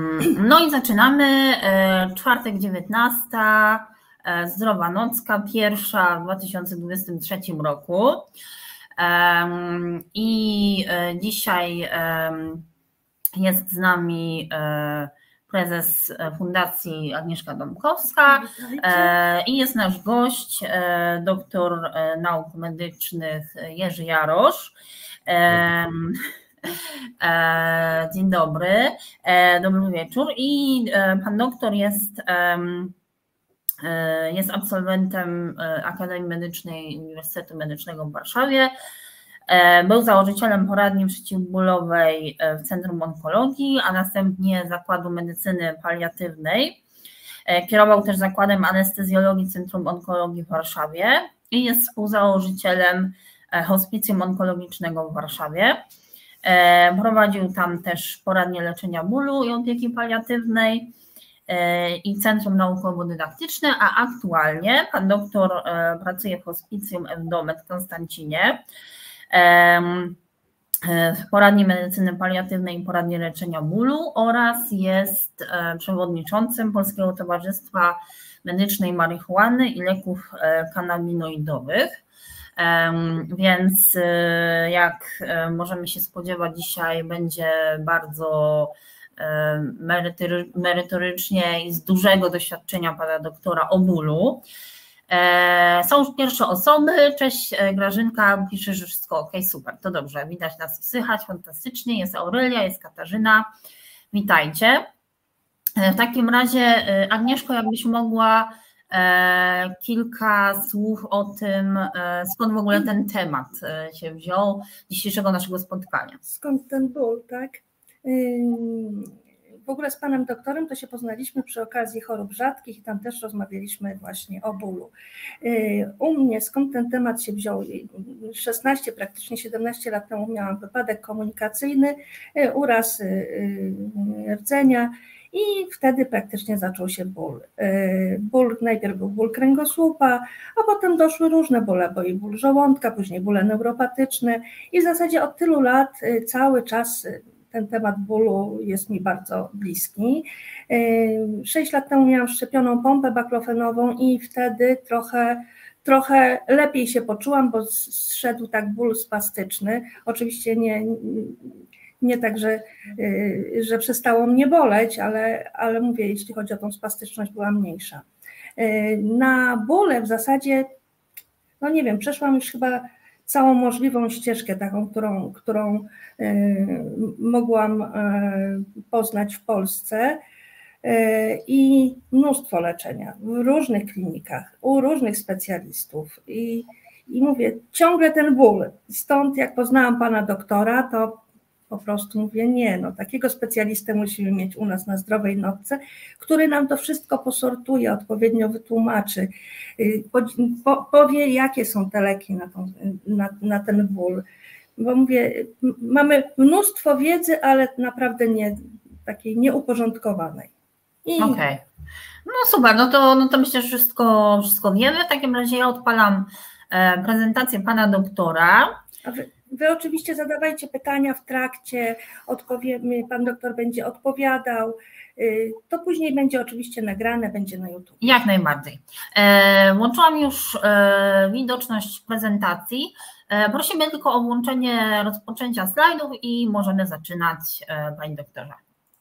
No i zaczynamy. Czwartek 19. Zdrowa nocka, pierwsza w 2023 roku. I dzisiaj jest z nami prezes Fundacji Agnieszka Dąbkowska i jest nasz gość, doktor nauk medycznych Jerzy Jarosz. Dzień dobry, dobry wieczór. I pan doktor jest absolwentem Akademii Medycznej Uniwersytetu Medycznego w Warszawie. Był założycielem poradni przeciwbólowej w Centrum Onkologii, a następnie Zakładu Medycyny Paliatywnej. Kierował też Zakładem Anestezjologii Centrum Onkologii w Warszawie i jest współzałożycielem Hospicjum Onkologicznego w Warszawie. Prowadził tam też poradnię leczenia bólu i opieki paliatywnej i Centrum Naukowo-Dydaktyczne, a aktualnie pan doktor pracuje w Hospicjum Endomed w Konstancinie, w poradni medycyny paliatywnej i poradni leczenia bólu oraz jest przewodniczącym Polskiego Towarzystwa Medycznej Marihuany i Leków Kanabinoidowych. Więc jak możemy się spodziewać, dzisiaj będzie bardzo merytorycznie i z dużego doświadczenia pana doktora o bólu. Są już pierwsze osoby. Cześć Grażynka, pisze, że wszystko ok, super, to dobrze, widać nas i słychać, fantastycznie. Jest Aurelia, jest Katarzyna, witajcie. W takim razie Agnieszko, jakbyś mogła kilka słów o tym, skąd w ogóle ten temat się wziął dzisiejszego naszego spotkania. Skąd ten ból, tak? W ogóle z panem doktorem to się poznaliśmy przy okazji chorób rzadkich i tam też rozmawialiśmy właśnie o bólu. U mnie skąd ten temat się wziął? 16, praktycznie 17 lat temu miałam wypadek komunikacyjny, uraz rdzenia i wtedy praktycznie zaczął się ból. Najpierw był ból kręgosłupa, a potem doszły różne bóle, bo i ból żołądka, później bóle neuropatyczne i w zasadzie od tylu lat cały czas ten temat bólu jest mi bardzo bliski. 6 lat temu miałam szczepioną pompę baklofenową i wtedy trochę lepiej się poczułam, bo zszedł tak ból spastyczny. Oczywiście nie tak, że przestało mnie boleć, ale mówię, jeśli chodzi o tą spastyczność, była mniejsza. Na bóle w zasadzie, no nie wiem, przeszłam już chyba całą możliwą ścieżkę taką, którą mogłam poznać w Polsce i mnóstwo leczenia w różnych klinikach, u różnych specjalistów i mówię, ciągle ten ból. Stąd jak poznałam pana doktora, to po prostu mówię, nie, no takiego specjalistę musimy mieć u nas na Zdrowej Nocce, który nam to wszystko posortuje, odpowiednio wytłumaczy, powie, jakie są te leki na ten ból. Bo mówię, mamy mnóstwo wiedzy, ale naprawdę takiej nieuporządkowanej. Okej. No super, no to myślę, że wszystko wiemy. W takim razie ja odpalam prezentację pana doktora. Wy oczywiście zadawajcie pytania w trakcie, pan doktor będzie odpowiadał, to później będzie oczywiście nagrane, będzie na YouTube. Jak najbardziej. Włączyłam już widoczność prezentacji. Prosimy tylko o włączenie rozpoczęcia slajdów i możemy zaczynać, panie doktorze.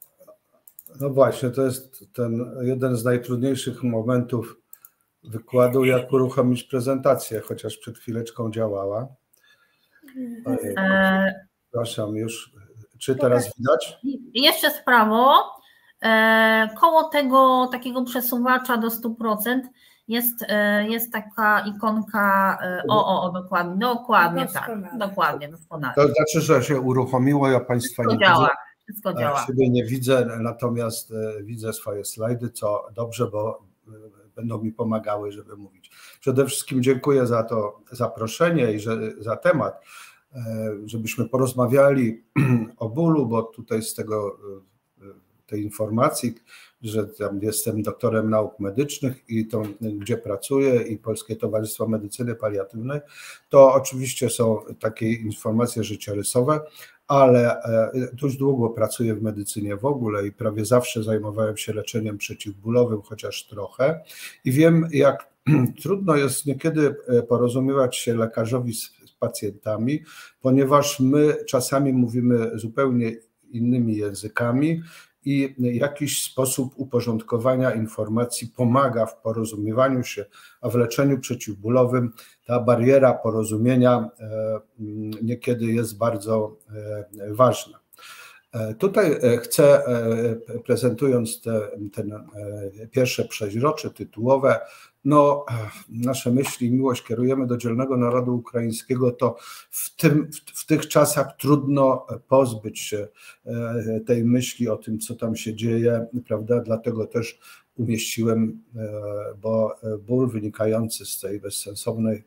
No właśnie, to jest ten jeden z najtrudniejszych momentów wykładu, jak uruchomić prezentację, chociaż przed chwileczką działała. Przepraszam już. Czy teraz widać? Jeszcze w prawo, koło tego takiego przesuwacza do 100% jest taka ikonka, dokładnie tak, dokładnie, doskonale. To znaczy, że się uruchomiło, ja Państwa nie widzę. Wszystko działa. Siebie nie widzę, natomiast widzę swoje slajdy, co dobrze, bo będą mi pomagały, żeby mówić. Przede wszystkim dziękuję za to zaproszenie i za temat, żebyśmy porozmawiali o bólu, bo tutaj z tej informacji, że tam jestem doktorem nauk medycznych i to, gdzie pracuję, i Polskie Towarzystwo Medycyny Paliatywnej, to oczywiście są takie informacje życiorysowe, ale dość długo pracuję w medycynie w ogóle i prawie zawsze zajmowałem się leczeniem przeciwbólowym, chociaż trochę, i wiem, jak trudno jest niekiedy porozumiewać się lekarzowi z pacjentami, ponieważ my czasami mówimy zupełnie innymi językami i jakiś sposób uporządkowania informacji pomaga w porozumiewaniu się, a w leczeniu przeciwbólowym ta bariera porozumienia niekiedy jest bardzo ważna. Tutaj chcę, prezentując te pierwsze przeźrocze tytułowe, no, nasze myśli i miłość kierujemy do dzielnego narodu ukraińskiego, to w tych czasach trudno pozbyć się tej myśli o tym, co tam się dzieje, prawda? Dlatego też umieściłem, bo ból wynikający z tej bezsensownej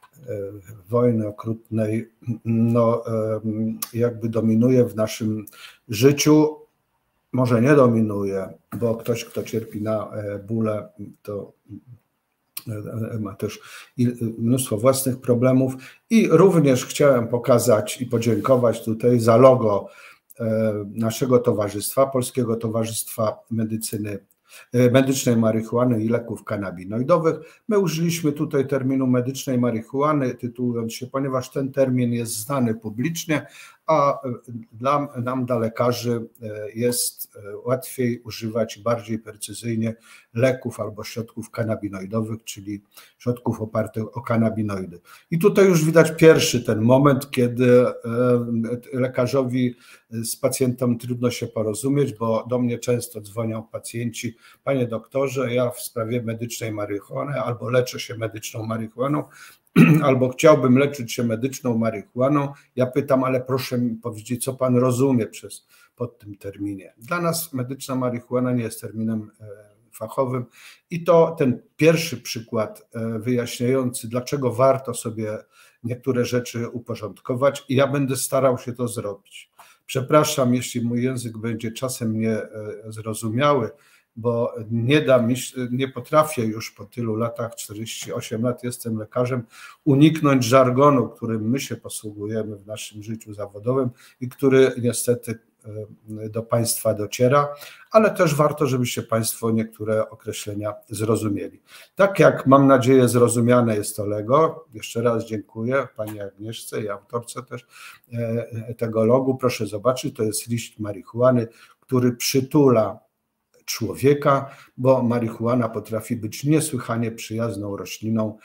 wojny okrutnej, no, jakby dominuje w naszym życiu. Może nie dominuje, bo ktoś, kto cierpi na bóle, to ma też mnóstwo własnych problemów. I również chciałem pokazać i podziękować tutaj za logo naszego towarzystwa, Polskiego Towarzystwa Medycznej Marihuany i Leków Kanabinoidowych. My użyliśmy tutaj terminu medycznej marihuany, tytułując się, ponieważ ten termin jest znany publicznie, a nam, dla lekarzy, jest łatwiej używać bardziej precyzyjnie leków albo środków kanabinoidowych, czyli środków opartych o kanabinoidy. I tutaj już widać pierwszy ten moment, kiedy lekarzowi z pacjentem trudno się porozumieć, bo do mnie często dzwonią pacjenci: panie doktorze, ja w sprawie medycznej marihuany albo leczę się medyczną marihuaną, albo chciałbym leczyć się medyczną marihuaną. Ja pytam, ale proszę mi powiedzieć, co pan rozumie pod tym terminie. Dla nas medyczna marihuana nie jest terminem fachowym i to ten pierwszy przykład wyjaśniający, dlaczego warto sobie niektóre rzeczy uporządkować, i ja będę starał się to zrobić. Przepraszam, jeśli mój język będzie czasem niezrozumiały, bo nie potrafię już po tylu latach, 48 lat jestem lekarzem, uniknąć żargonu, którym my się posługujemy w naszym życiu zawodowym i który niestety do Państwa dociera, ale też warto, żebyście Państwo niektóre określenia zrozumieli. Tak jak, mam nadzieję, zrozumiane jest to logo. Jeszcze raz dziękuję Pani Agnieszce i autorce też tego logu. Proszę zobaczyć, to jest liść marihuany, który przytula człowieka, bo marihuana potrafi być niesłychanie przyjazną rośliną,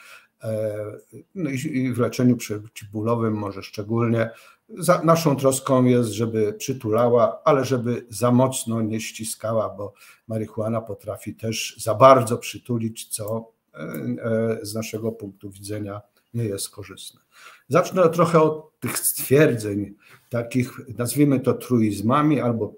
no i w leczeniu przeciwbólowym może szczególnie. Naszą troską jest, żeby przytulała, ale żeby za mocno nie ściskała, bo marihuana potrafi też za bardzo przytulić, co z naszego punktu widzenia nie jest korzystne. Zacznę trochę od tych stwierdzeń, takich, nazwijmy to truizmami albo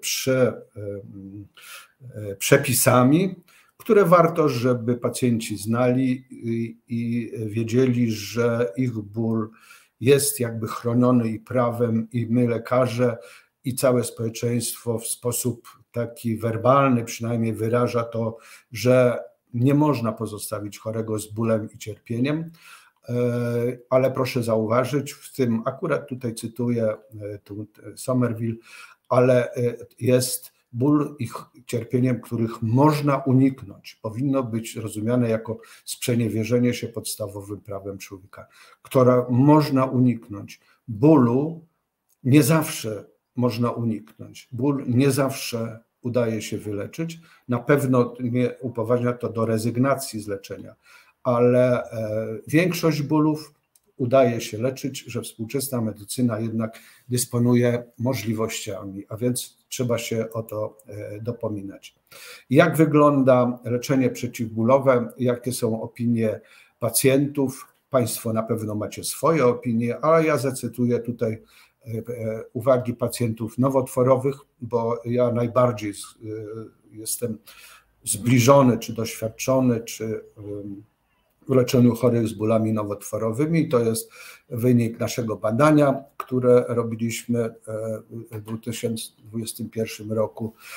przepisami, które warto, żeby pacjenci znali i wiedzieli, że ich ból jest jakby chroniony i prawem, i my, lekarze, i całe społeczeństwo w sposób taki werbalny przynajmniej wyraża to, że nie można pozostawić chorego z bólem i cierpieniem, ale proszę zauważyć, w tym akurat tutaj cytuję Somerville, ale jest ból i cierpieniem, których można uniknąć. Powinno być rozumiane jako sprzeniewierzenie się podstawowym prawem człowieka, która można uniknąć. Bólu nie zawsze można uniknąć. Ból nie zawsze udaje się wyleczyć. Na pewno nie upoważnia to do rezygnacji z leczenia, ale większość bólów udaje się leczyć, że współczesna medycyna jednak dysponuje możliwościami, a więc trzeba się o to dopominać. Jak wygląda leczenie przeciwbólowe? Jakie są opinie pacjentów? Państwo na pewno macie swoje opinie, ale ja zacytuję tutaj uwagi pacjentów nowotworowych, bo ja najbardziej jestem zbliżony, czy doświadczony, czy w leczeniu chorych z bólami nowotworowymi. To jest wynik naszego badania, które robiliśmy w 2021 roku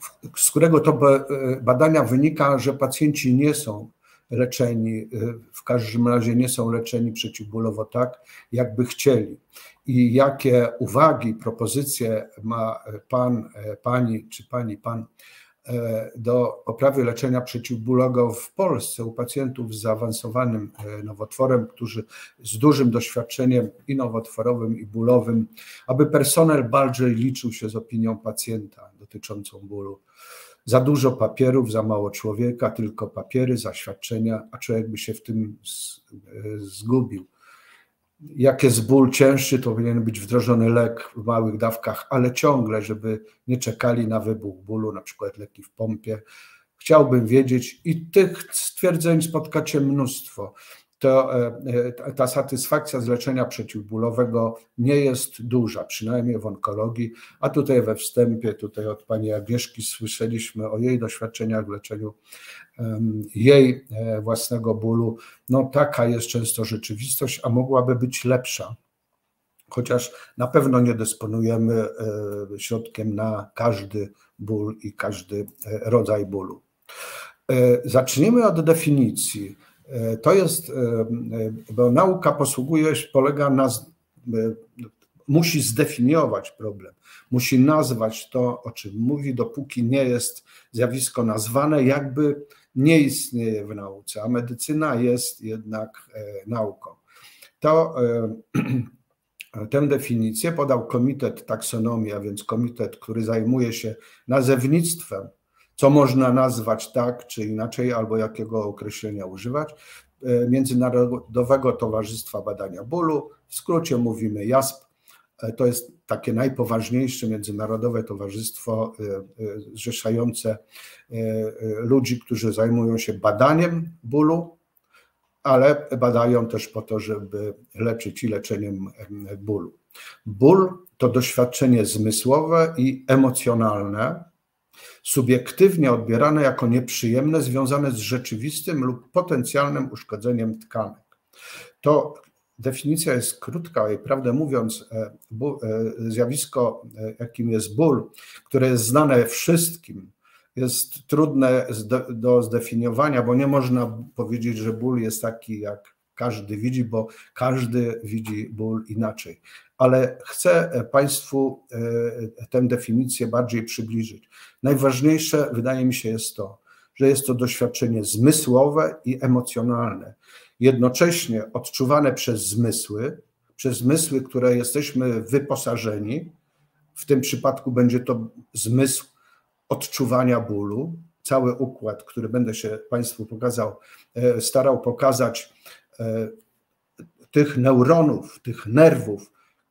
z którego to badania wynika, że pacjenci nie są leczeni, w każdym razie nie są leczeni przeciwbólowo tak, jakby chcieli. I jakie uwagi, propozycje ma pan, pani, czy pani, pan do poprawy leczenia przeciwbólowego w Polsce u pacjentów z zaawansowanym nowotworem, którzy z dużym doświadczeniem i nowotworowym, i bólowym, aby personel bardziej liczył się z opinią pacjenta dotyczącą bólu. Za dużo papierów, za mało człowieka, tylko papiery, zaświadczenia, a człowiek by się w tym zgubił. Jak jest ból cięższy, to powinien być wdrożony lek w małych dawkach, ale ciągle, żeby nie czekali na wybuch bólu, na przykład leki w pompie. Chciałbym wiedzieć i tych stwierdzeń spotkacie mnóstwo. Ta satysfakcja z leczenia przeciwbólowego nie jest duża, przynajmniej w onkologii, a tutaj we wstępie, tutaj od pani Agnieszki słyszeliśmy o jej doświadczeniach w leczeniu jej własnego bólu. No taka jest często rzeczywistość, a mogłaby być lepsza, chociaż na pewno nie dysponujemy środkiem na każdy ból i każdy rodzaj bólu. Zacznijmy od definicji. To jest, bo nauka polega na, musi zdefiniować problem, musi nazwać to, o czym mówi, dopóki nie jest zjawisko nazwane, jakby nie istnieje w nauce, a medycyna jest jednak nauką. Tę definicję podał Komitet Taksonomii, a więc komitet, który zajmuje się nazewnictwem, co można nazwać tak czy inaczej, albo jakiego określenia używać, Międzynarodowego Towarzystwa Badania Bólu, w skrócie mówimy JASP. To jest takie najpoważniejsze międzynarodowe towarzystwo zrzeszające ludzi, którzy zajmują się badaniem bólu, ale badają też po to, żeby leczyć i leczeniem bólu. Ból to doświadczenie zmysłowe i emocjonalne, subiektywnie odbierane jako nieprzyjemne, związane z rzeczywistym lub potencjalnym uszkodzeniem tkanek. To definicja jest krótka i prawdę mówiąc, zjawisko, jakim jest ból, które jest znane wszystkim, jest trudne do zdefiniowania, bo nie można powiedzieć, że ból jest taki, jak każdy widzi, bo każdy widzi ból inaczej. Ale chcę Państwu tę definicję bardziej przybliżyć. Najważniejsze, wydaje mi się, jest to, że jest to doświadczenie zmysłowe i emocjonalne, jednocześnie odczuwane przez zmysły, które jesteśmy wyposażeni. W tym przypadku będzie to zmysł odczuwania bólu, cały układ, który będę się Państwu starał pokazać, tych neuronów, tych nerwów,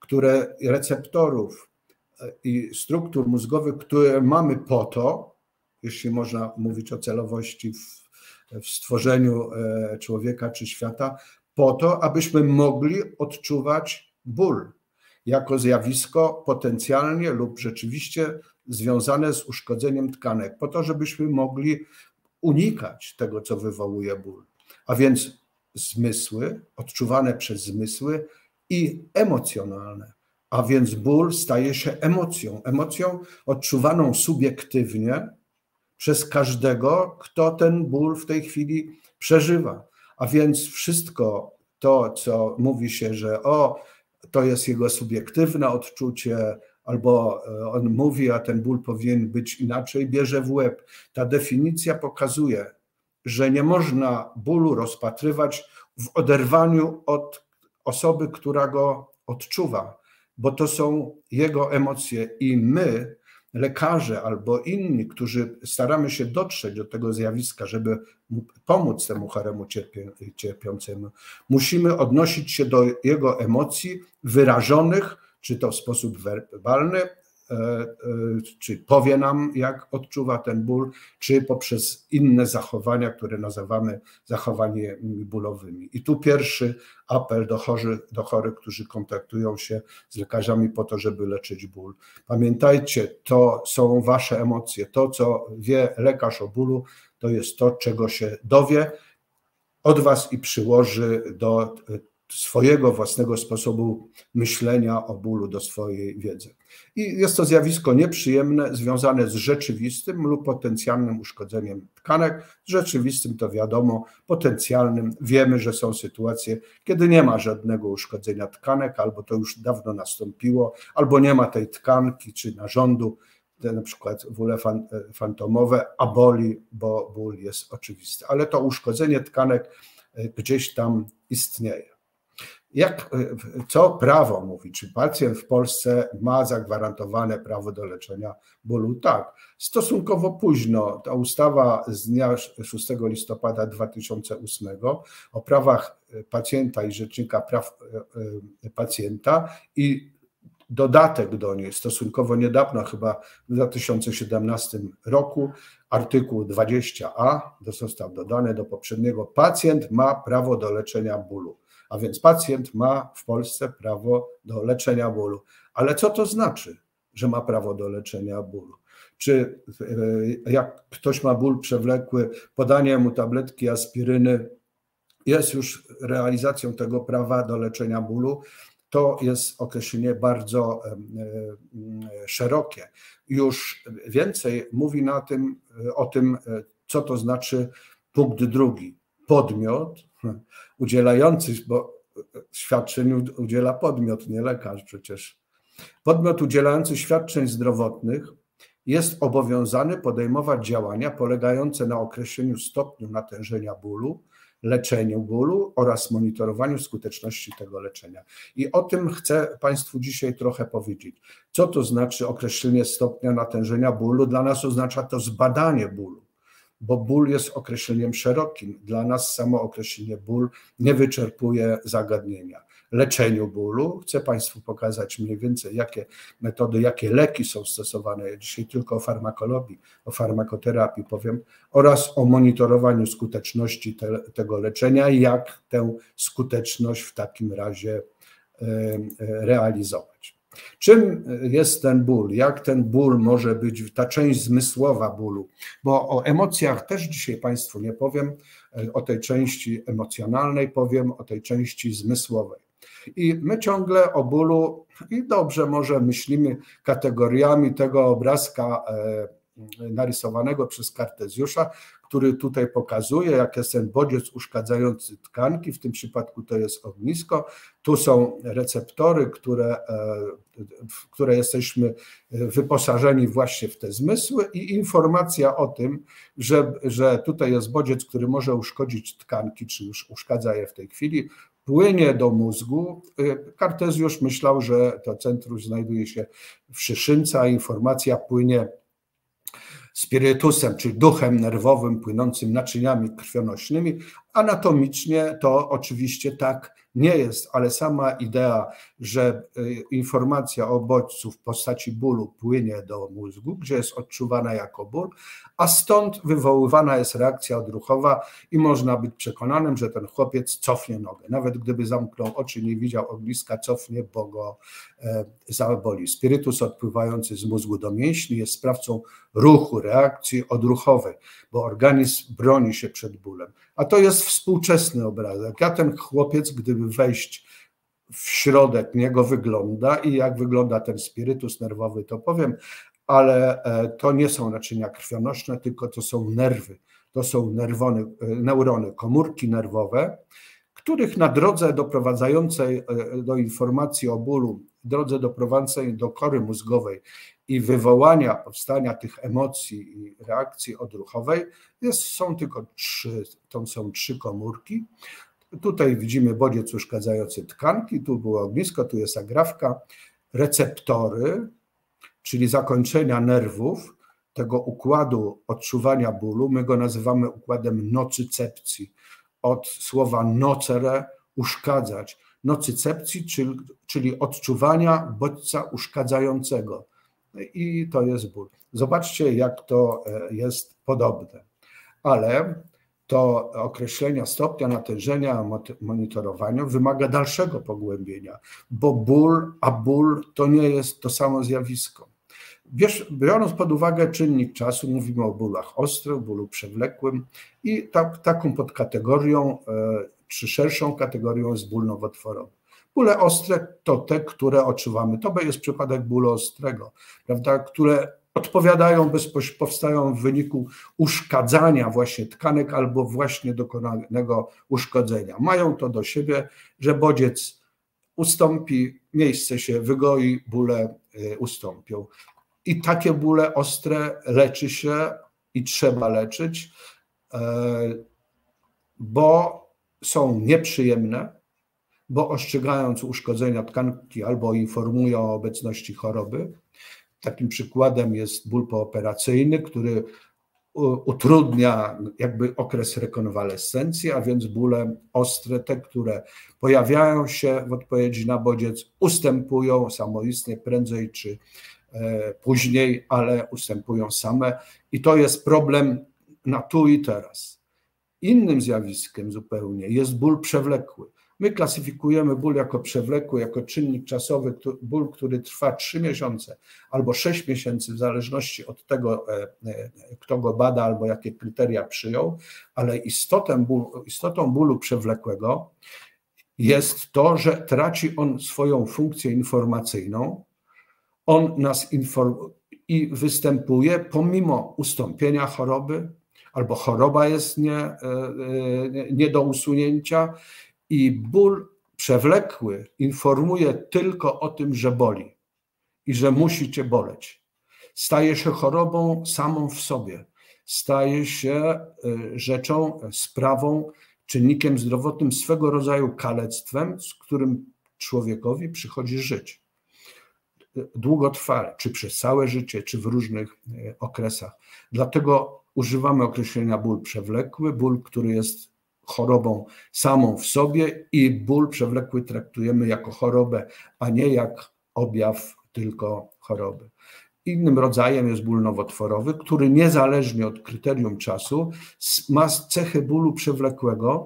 receptorów i struktur mózgowych, które mamy po to, jeśli można mówić o celowości w stworzeniu człowieka czy świata, po to, abyśmy mogli odczuwać ból jako zjawisko potencjalnie lub rzeczywiście związane z uszkodzeniem tkanek, po to, żebyśmy mogli unikać tego, co wywołuje ból. A więc zmysły, odczuwane przez zmysły i emocjonalne. A więc ból staje się emocją odczuwaną subiektywnie przez każdego, kto ten ból w tej chwili przeżywa. A więc wszystko to, co mówi się, że to jest jego subiektywne odczucie, albo on mówi, a ten ból powinien być inaczej, bierze w łeb. Ta definicja pokazuje, że nie można bólu rozpatrywać w oderwaniu od osoby, która go odczuwa, bo to są jego emocje i my, lekarze albo inni, którzy staramy się dotrzeć do tego zjawiska, żeby pomóc temu choremu cierpiącemu, musimy odnosić się do jego emocji wyrażonych, czy to w sposób werbalny, czy powie nam, jak odczuwa ten ból, czy poprzez inne zachowania, które nazywamy zachowaniami bólowymi. I tu pierwszy apel do chorych, którzy kontaktują się z lekarzami po to, żeby leczyć ból. Pamiętajcie, to są wasze emocje. To, co wie lekarz o bólu, to jest to, czego się dowie od was i przyłoży do swojego własnego sposobu myślenia o bólu do swojej wiedzy. I jest to zjawisko nieprzyjemne, związane z rzeczywistym lub potencjalnym uszkodzeniem tkanek. Z rzeczywistym to wiadomo, potencjalnym wiemy, że są sytuacje, kiedy nie ma żadnego uszkodzenia tkanek, albo to już dawno nastąpiło, albo nie ma tej tkanki czy narządu, na przykład bóle fantomowe, a boli, bo ból jest oczywisty. Ale to uszkodzenie tkanek gdzieś tam istnieje. Co prawo mówi? Czy pacjent w Polsce ma zagwarantowane prawo do leczenia bólu? Tak. Stosunkowo późno ta ustawa z dnia 6 listopada 2008 o prawach pacjenta i Rzecznika Praw Pacjenta i dodatek do niej stosunkowo niedawno, chyba w 2017 roku, artykuł 20a został dodany do poprzedniego. Pacjent ma prawo do leczenia bólu. A więc pacjent ma w Polsce prawo do leczenia bólu. Ale co to znaczy, że ma prawo do leczenia bólu? Czy jak ktoś ma ból przewlekły, podanie mu tabletki aspiryny jest już realizacją tego prawa do leczenia bólu? To jest określenie bardzo szerokie. Już więcej mówi o tym, co to znaczy punkt drugi. Podmiot udzielający, bo świadczeń udziela podmiot, nie lekarz przecież. Podmiot udzielający świadczeń zdrowotnych jest obowiązany podejmować działania polegające na określeniu stopniu natężenia bólu, leczeniu bólu oraz monitorowaniu skuteczności tego leczenia. I o tym chcę Państwu dzisiaj trochę powiedzieć. Co to znaczy określenie stopnia natężenia bólu? Dla nas oznacza to zbadanie bólu, bo ból jest określeniem szerokim. Dla nas samo określenie ból nie wyczerpuje zagadnienia. Leczeniu bólu chcę Państwu pokazać mniej więcej, jakie metody, jakie leki są stosowane. Ja dzisiaj tylko o farmakologii, o farmakoterapii powiem, oraz o monitorowaniu skuteczności tego leczenia i jak tę skuteczność w takim razie realizować. Czym jest ten ból? Jak ten ból może być, ta część zmysłowa bólu? Bo o emocjach też dzisiaj Państwu nie powiem, o tej części emocjonalnej powiem, o tej części zmysłowej. I my ciągle o bólu, i dobrze może myślimy kategoriami tego obrazka narysowanego przez Kartezjusza, który tutaj pokazuje, jak jest ten bodziec uszkadzający tkanki, w tym przypadku to jest ognisko, tu są receptory, w które jesteśmy wyposażeni właśnie w te zmysły i informacja o tym, że tutaj jest bodziec, który może uszkodzić tkanki, czy już uszkadza je w tej chwili, płynie do mózgu. Kartezjusz myślał, że to centrum znajduje się w szyszynce, a informacja płynie spirytusem, czyli duchem nerwowym płynącym naczyniami krwionośnymi. Anatomicznie to oczywiście tak nie jest, ale sama idea, że informacja o bodźcu w postaci bólu płynie do mózgu, gdzie jest odczuwana jako ból, a stąd wywoływana jest reakcja odruchowa i można być przekonanym, że ten chłopiec cofnie nogę. Nawet gdyby zamknął oczy, nie widział ogniska, cofnie, bo go zaboli. Spirytus odpływający z mózgu do mięśni jest sprawcą ruchu, reakcji odruchowej, bo organizm broni się przed bólem. A to jest współczesny obrazek. Ja ten chłopiec, gdyby wejść w środek niego wygląda i jak wygląda ten spirytus nerwowy, to powiem, ale to nie są naczynia krwionośne, tylko to są nerwy, to są neurony, komórki nerwowe, których na drodze doprowadzającej do informacji o bólu, drodze doprowadzającej do kory mózgowej i wywołania powstania tych emocji i reakcji odruchowej są trzy komórki. Tutaj widzimy bodziec uszkadzający tkanki, tu było ognisko, tu jest agrawka, receptory, czyli zakończenia nerwów tego układu odczuwania bólu. My go nazywamy układem nocycepcji, od słowa nocere, uszkadzać. Nocycepcji, czyli odczuwania bodźca uszkadzającego. I to jest ból. Zobaczcie, jak to jest podobne. Ale to określenia stopnia natężenia monitorowania wymaga dalszego pogłębienia, bo ból to nie jest to samo zjawisko. Biorąc pod uwagę czynnik czasu, mówimy o bólach ostrych, bólu przewlekłym i taką podkategorią czy szerszą kategorią jest ból nowotworowy. Bóle ostre to te, które odczuwamy. To jest przypadek bólu ostrego, prawda, które powstają w wyniku uszkadzania właśnie tkanek albo właśnie dokonanego uszkodzenia. Mają to do siebie, że bodziec ustąpi, miejsce się wygoi, bóle ustąpią. I takie bóle ostre leczy się i trzeba leczyć, bo są nieprzyjemne, bo ostrzegając uszkodzenia tkanki albo informują o obecności choroby. Takim przykładem jest ból pooperacyjny, który utrudnia jakby okres rekonwalescencji, a więc bóle ostre, te, które pojawiają się w odpowiedzi na bodziec, ustępują samoistnie prędzej czy później, ale ustępują same i to jest problem na tu i teraz. Innym zjawiskiem zupełnie jest ból przewlekły. My klasyfikujemy ból jako przewlekły, jako czynnik czasowy, ból, który trwa 3 miesiące albo 6 miesięcy, w zależności od tego, kto go bada albo jakie kryteria przyjął, ale istotą bólu przewlekłego jest to, że traci on swoją funkcję informacyjną, on nas informuje i występuje pomimo ustąpienia choroby, albo choroba jest nie do usunięcia i ból przewlekły informuje tylko o tym, że boli i że musi cię boleć. Staje się chorobą samą w sobie, staje się rzeczą, sprawą, czynnikiem zdrowotnym, swego rodzaju kalectwem, z którym człowiekowi przychodzi żyć. Długotrwale, czy przez całe życie, czy w różnych okresach. Dlatego używamy określenia ból przewlekły, ból, który jest chorobą samą w sobie i ból przewlekły traktujemy jako chorobę, a nie jak objaw tylko choroby. Innym rodzajem jest ból nowotworowy, który niezależnie od kryterium czasu ma cechy bólu przewlekłego,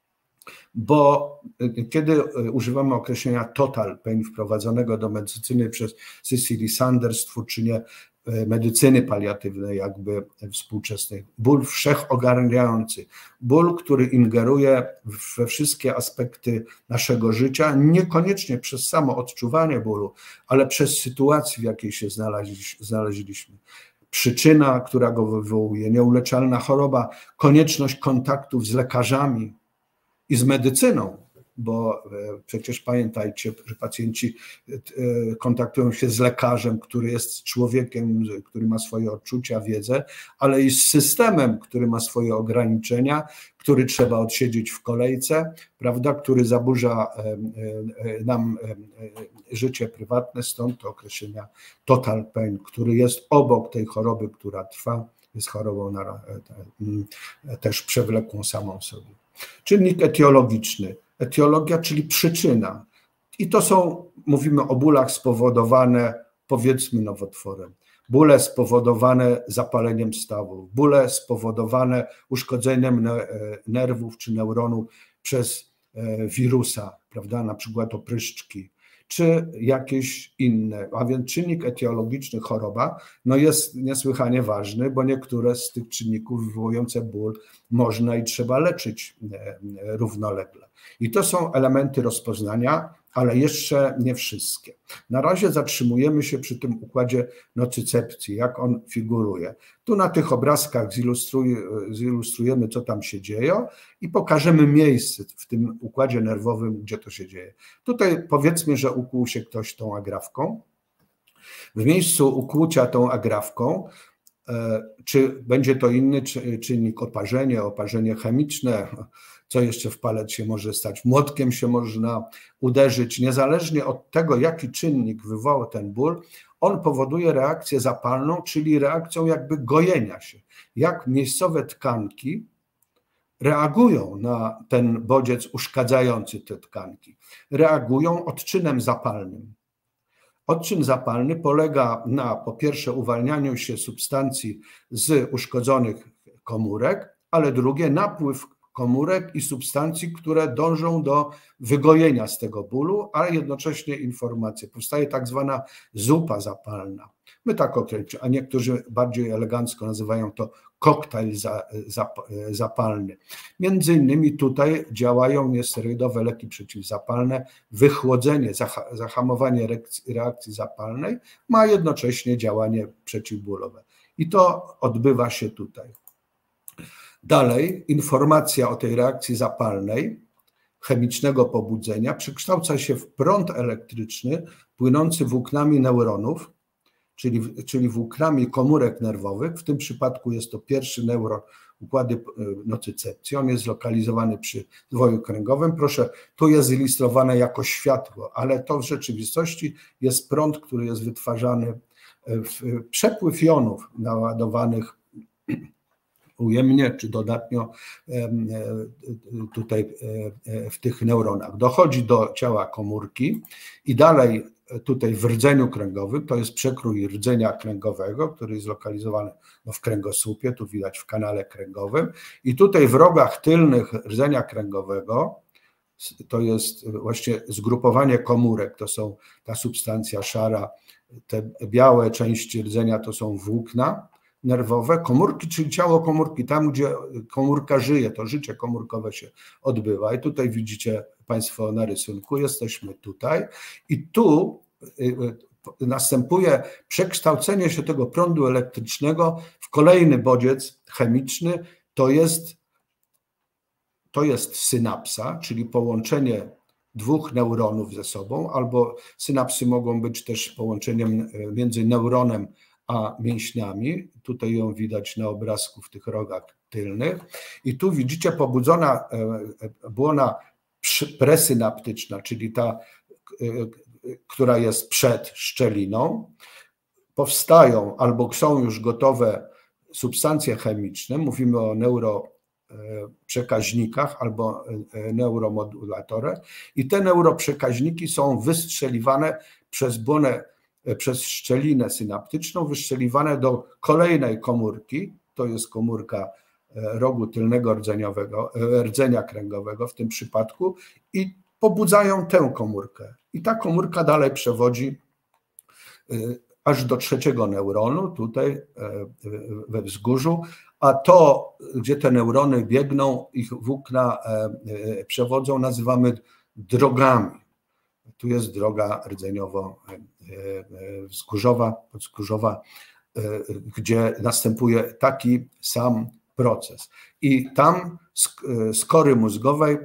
bo kiedy używamy określenia total pain wprowadzonego do medycyny przez Cicely Saunders, twórczynię medycyny paliatywnej jakby współczesnej, ból wszechogarniający, ból, który ingeruje we wszystkie aspekty naszego życia, niekoniecznie przez samo odczuwanie bólu, ale przez sytuację, w jakiej się znaleźliśmy. Przyczyna, która go wywołuje, nieuleczalna choroba, konieczność kontaktów z lekarzami i z medycyną, bo przecież pamiętajcie, że pacjenci kontaktują się z lekarzem, który jest człowiekiem, który ma swoje odczucia, wiedzę, ale i z systemem, który ma swoje ograniczenia, który trzeba odsiedzieć w kolejce, prawda, który zaburza nam życie prywatne, stąd to określenia total pain, który jest obok tej choroby, która trwa, jest chorobą też przewlekłą samą w sobie. Czynnik etiologiczny. Etiologia, czyli przyczyna. I to są, mówimy o bólach spowodowane, powiedzmy, nowotworem. Bóle spowodowane zapaleniem stawów, bóle spowodowane uszkodzeniem nerwów czy neuronów przez wirusa, prawda, na przykład opryszczki, czy jakieś inne. A więc czynnik etiologiczny, choroba, no jest niesłychanie ważny, bo niektóre z tych czynników wywołujące ból można i trzeba leczyć równolegle. I to są elementy rozpoznania, ale jeszcze nie wszystkie. Na razie zatrzymujemy się przy tym układzie nocycepcji, jak on figuruje. Tu na tych obrazkach zilustrujemy, co tam się dzieje i pokażemy miejsce w tym układzie nerwowym, gdzie to się dzieje. Tutaj powiedzmy, że ukłuł się ktoś tą agrafką. W miejscu ukłucia tą agrafką, czy będzie to inny czynnik, oparzenie chemiczne, co jeszcze w palec się może stać, młotkiem się można uderzyć, niezależnie od tego, jaki czynnik wywołał ten ból, on powoduje reakcję zapalną, czyli reakcją jakby gojenia się. Jak miejscowe tkanki reagują na ten bodziec uszkadzający te tkanki. Reagują odczynem zapalnym. Odczyn zapalny polega na, po pierwsze, uwalnianiu się substancji z uszkodzonych komórek, ale drugie, napływ komórek i substancji, które dążą do wygojenia z tego bólu, a jednocześnie informacje. Powstaje tak zwana zupa zapalna. My tak określamy, a niektórzy bardziej elegancko nazywają to koktajl zapalny. Między innymi tutaj działają niesterydowe leki przeciwzapalne, wychłodzenie, zahamowanie reakcji zapalnej ma jednocześnie działanie przeciwbólowe. I to odbywa się tutaj. Dalej informacja o tej reakcji zapalnej, chemicznego pobudzenia przekształca się w prąd elektryczny płynący włóknami neuronów, czyli włóknami komórek nerwowych. W tym przypadku jest to pierwszy neuron układy nocycepcji. On jest zlokalizowany przy zwoju kręgowym. Proszę, tu jest zilustrowane jako światło, ale to w rzeczywistości jest prąd, który jest wytwarzany w przepływ jonów naładowanych ujemnie czy dodatnio tutaj w tych neuronach. Dochodzi do ciała komórki i dalej tutaj w rdzeniu kręgowym, to jest przekrój rdzenia kręgowego, który jest zlokalizowany w kręgosłupie, tu widać w kanale kręgowym i tutaj w rogach tylnych rdzenia kręgowego to jest właśnie zgrupowanie komórek, to są ta substancja szara, te białe części rdzenia to są włókna nerwowe, komórki, czyli ciało komórki, tam gdzie komórka żyje, to życie komórkowe się odbywa i tutaj widzicie Państwo na rysunku, jesteśmy tutaj i tu następuje przekształcenie się tego prądu elektrycznego w kolejny bodziec chemiczny, to jest synapsa, czyli połączenie dwóch neuronów ze sobą, albo synapsy mogą być też połączeniem między neuronem a mięśniami. Tutaj ją widać na obrazku w tych rogach tylnych. I tu widzicie pobudzona błona presynaptyczna, czyli ta, która jest przed szczeliną. Powstają albo są już gotowe substancje chemiczne, mówimy o neuroprzekaźnikach albo neuromodulatorach i te neuroprzekaźniki są wystrzeliwane przez błonę, przez szczelinę synaptyczną, wystrzeliwane do kolejnej komórki, to jest komórka rogu tylnego rdzenia kręgowego w tym przypadku i pobudzają tę komórkę. I ta komórka dalej przewodzi aż do trzeciego neuronu, tutaj we wzgórzu, a to, gdzie te neurony biegną, ich włókna przewodzą, nazywamy drogami. Tu jest droga rdzeniowo-wzgórzowa, podwzgórzowa, gdzie następuje taki sam proces. I tam z kory mózgowej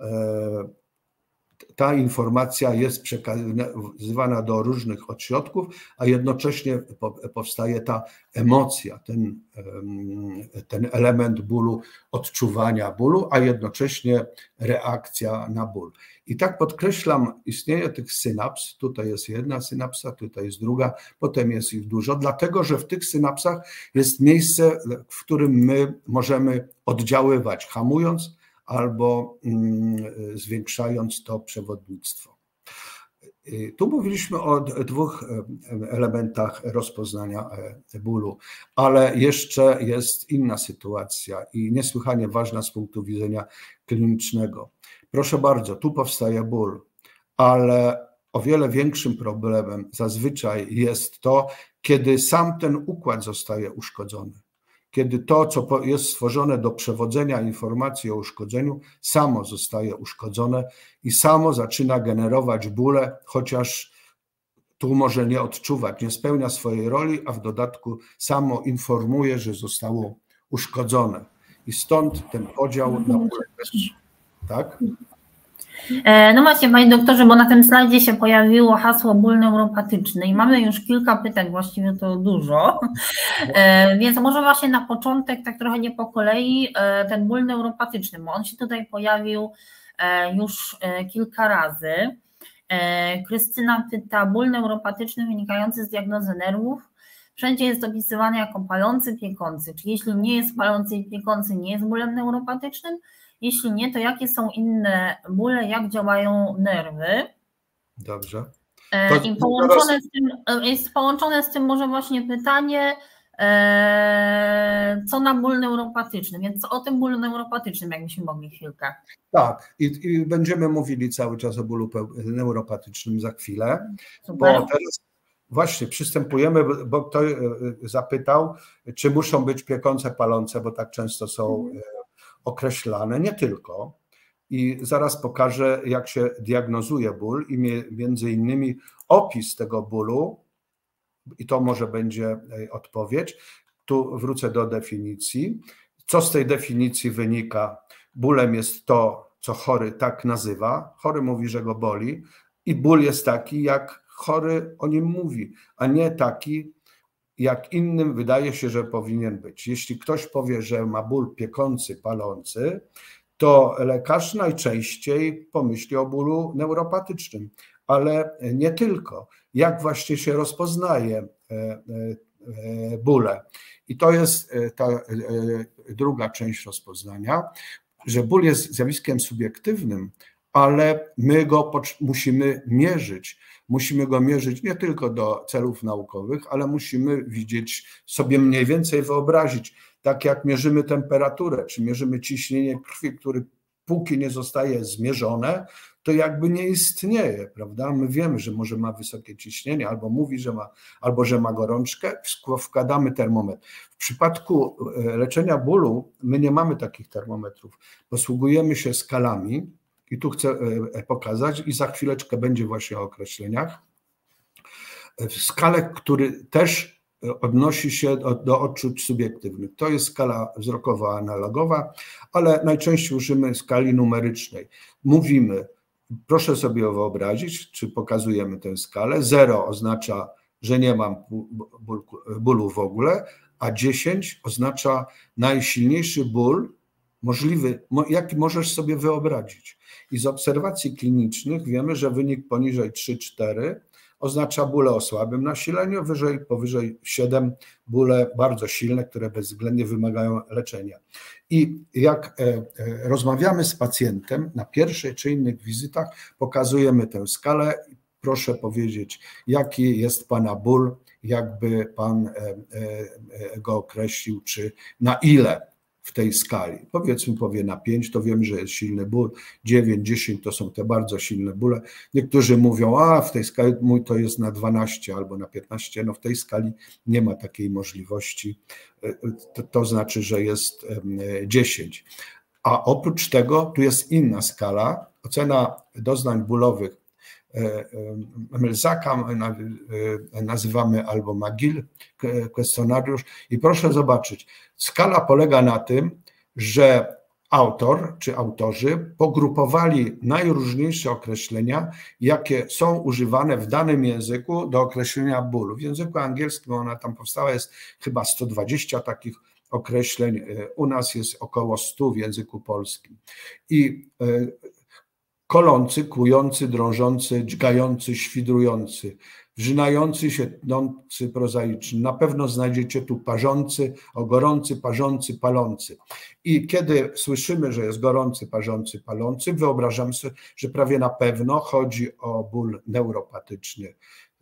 ta informacja jest przekazywana do różnych ośrodków, a jednocześnie powstaje ta emocja, ten element bólu, odczuwania bólu, a jednocześnie reakcja na ból. I tak podkreślam istnienie tych synaps, tutaj jest jedna synapsa, tutaj jest druga, potem jest ich dużo, dlatego że w tych synapsach jest miejsce, w którym my możemy oddziaływać, hamując albo zwiększając to przewodnictwo. Tu mówiliśmy o dwóch elementach rozpoznania bólu, ale jeszcze jest inna sytuacja i niesłychanie ważna z punktu widzenia klinicznego. Proszę bardzo, tu powstaje ból, ale o wiele większym problemem zazwyczaj jest to, kiedy sam ten układ zostaje uszkodzony. Kiedy to, co jest stworzone do przewodzenia informacji o uszkodzeniu, samo zostaje uszkodzone i samo zaczyna generować bóle, chociaż tu może nie odczuwać, nie spełnia swojej roli, a w dodatku samo informuje, że zostało uszkodzone. I stąd ten podział na bóle też, tak? No właśnie, panie doktorze, bo na tym slajdzie się pojawiło hasło ból neuropatyczny i mamy już kilka pytań, właściwie to dużo, więc może właśnie na początek, tak trochę nie po kolei, ten ból neuropatyczny, bo on się tutaj pojawił już kilka razy. Krystyna pyta, ból neuropatyczny wynikający z diagnozy nerwów, wszędzie jest opisywany jako palący, piekący, czy jeśli nie jest palący i piekący, nie jest bólem neuropatycznym? Jeśli nie, to jakie są inne bóle, jak działają nerwy? Dobrze. I jest połączone z tym może właśnie pytanie, co na ból neuropatyczny, więc o tym bólu neuropatycznym, jakbyśmy mogli chwilkę. Tak, i będziemy mówili cały czas o bólu neuropatycznym za chwilę, Super. bo teraz Właśnie przystępujemy, bo ktoś zapytał, czy muszą być piekące, palące, bo tak często są określane, nie tylko. I zaraz pokażę, jak się diagnozuje ból i między innymi opis tego bólu, i to może będzie odpowiedź. Tu wrócę do definicji. Co z tej definicji wynika? Bólem jest to, co chory tak nazywa. Chory mówi, że go boli i ból jest taki, jak chory o nim mówi, a nie taki, jak innym wydaje się, że powinien być. Jeśli ktoś powie, że ma ból piekący, palący, to lekarz najczęściej pomyśli o bólu neuropatycznym, ale nie tylko. Jak właśnie się rozpoznaje bóle? I to jest ta druga część rozpoznania, że ból jest zjawiskiem subiektywnym, ale my go musimy mierzyć. Musimy go mierzyć nie tylko do celów naukowych, ale musimy widzieć, sobie mniej więcej wyobrazić, tak jak mierzymy temperaturę, czy mierzymy ciśnienie krwi, które póki nie zostaje zmierzone, to jakby nie istnieje, prawda? My wiemy, że może ma wysokie ciśnienie, albo mówi, że ma, albo że ma gorączkę, wkładamy termometr. W przypadku leczenia bólu my nie mamy takich termometrów, posługujemy się skalami i tu chcę pokazać i za chwileczkę będzie właśnie o określeniach. Skalę, który też odnosi się do odczuć subiektywnych. To jest skala wzrokowa analogowa, ale najczęściej użymy skali numerycznej. Mówimy, proszę sobie wyobrazić, czy pokazujemy tę skalę. 0 oznacza, że nie mam bólu w ogóle, a 10 oznacza najsilniejszy ból możliwy, jaki możesz sobie wyobrazić. I z obserwacji klinicznych wiemy, że wynik poniżej 3-4 oznacza bóle o słabym nasileniu, powyżej 7 bóle bardzo silne, które bezwzględnie wymagają leczenia. I jak rozmawiamy z pacjentem na pierwszej czy innych wizytach, pokazujemy tę skalę. Proszę powiedzieć, jaki jest Pana ból, jakby Pan go określił, czy na ile w tej skali. Powiedzmy, powie na 5, to wiem, że jest silny ból, 9, 10 to są te bardzo silne bóle. Niektórzy mówią, a w tej skali mój to jest na 12 albo na 15, no w tej skali nie ma takiej możliwości, to znaczy, że jest 10. A oprócz tego tu jest inna skala, ocena doznań bólowych Melzaka, nazywamy albo McGill kwestionariusz i proszę zobaczyć, skala polega na tym, że autor czy autorzy pogrupowali najróżniejsze określenia, jakie są używane w danym języku do określenia bólu. W języku angielskim ona tam powstała, jest chyba 120 takich określeń, u nas jest około 100 w języku polskim. I kolący, kłujący, drążący, dźgający, świdrujący, wrzynający się, tnący, prozaiczny. Na pewno znajdziecie tu parzący, gorący, parzący, palący. I kiedy słyszymy, że jest gorący, parzący, palący, wyobrażam sobie, że prawie na pewno chodzi o ból neuropatyczny.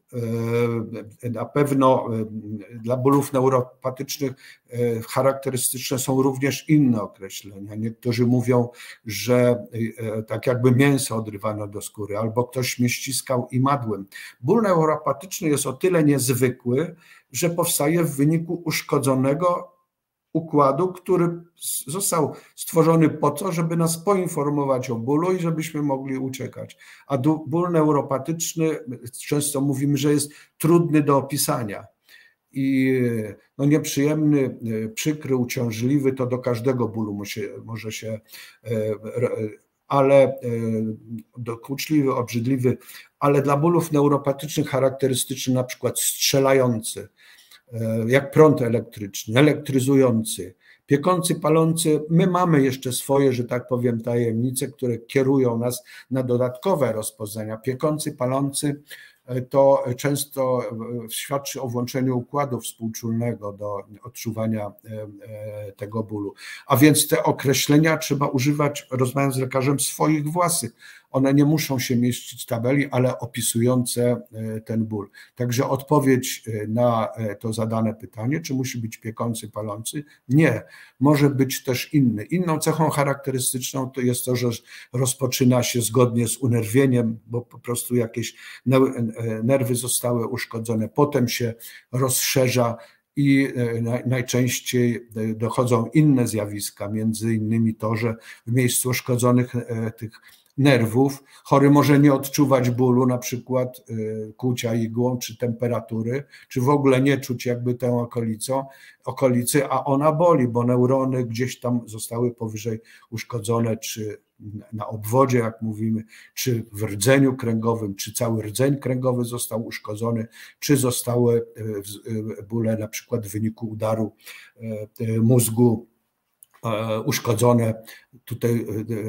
Na pewno dla bólów neuropatycznych charakterystyczne są również inne określenia. Niektórzy mówią, że tak jakby mięso odrywano do skóry, albo ktoś mnie ściskał imadłem. Ból neuropatyczny jest o tyle niezwykły, że powstaje w wyniku uszkodzonego układu, który został stworzony po to, żeby nas poinformować o bólu i żebyśmy mogli uciekać. A ból neuropatyczny, często mówimy, że jest trudny do opisania. I no nieprzyjemny, przykry, uciążliwy, to do każdego bólu może się, ale dokuczliwy, obrzydliwy, ale dla bólów neuropatycznych charakterystyczny na przykład strzelający, jak prąd elektryczny, elektryzujący, piekący, palący. My mamy jeszcze swoje, że tak powiem, tajemnice, które kierują nas na dodatkowe rozpoznania. Piekący, palący to często świadczy o włączeniu układu współczulnego do odczuwania tego bólu. A więc te określenia trzeba używać, rozmawiając z lekarzem, swoich własnych one nie muszą się mieścić w tabeli, ale opisujące ten ból. Także odpowiedź na to zadane pytanie, czy musi być piekący, palący? Nie, może być też inny. Inną cechą charakterystyczną to jest to, że rozpoczyna się zgodnie z unerwieniem, bo po prostu jakieś nerwy zostały uszkodzone, potem się rozszerza i najczęściej dochodzą inne zjawiska, między innymi to, że w miejscu uszkodzonych tych nerwów chory może nie odczuwać bólu, na przykład kłucia igłą, czy temperatury, czy w ogóle nie czuć jakby tę okolicy, a ona boli, bo neurony gdzieś tam zostały powyżej uszkodzone, czy na obwodzie, jak mówimy, czy w rdzeniu kręgowym, czy cały rdzeń kręgowy został uszkodzony, czy zostały bóle na przykład w wyniku udaru mózgu uszkodzone tutaj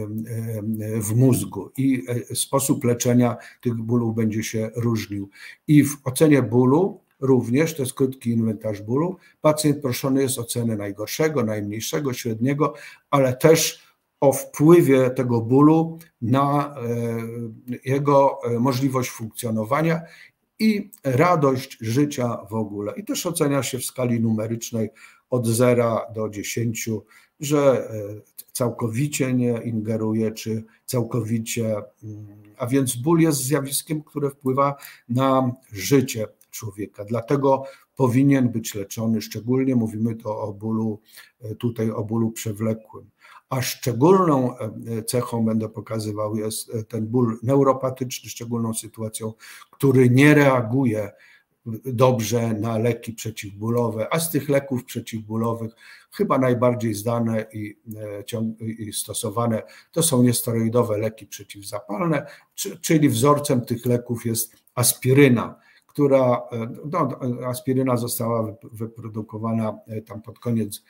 w mózgu i sposób leczenia tych bólów będzie się różnił. I w ocenie bólu również, to jest krótki inwentarz bólu, pacjent proszony jest o ocenę najgorszego, najmniejszego, średniego, ale też o wpływie tego bólu na jego możliwość funkcjonowania i radość życia w ogóle. I też ocenia się w skali numerycznej od 0 do 10, że całkowicie nie ingeruje, czy całkowicie, a więc ból jest zjawiskiem, które wpływa na życie człowieka. Dlatego powinien być leczony, szczególnie mówimy to o bólu, tutaj o bólu przewlekłym. A szczególną cechą, będę pokazywał, jest ten ból neuropatyczny, szczególną sytuacją, który nie reaguje dobrze na leki przeciwbólowe, a z tych leków przeciwbólowych chyba najbardziej znane i stosowane to są niesteroidowe leki przeciwzapalne, czyli wzorcem tych leków jest aspiryna, która, aspiryna została wyprodukowana tam pod koniec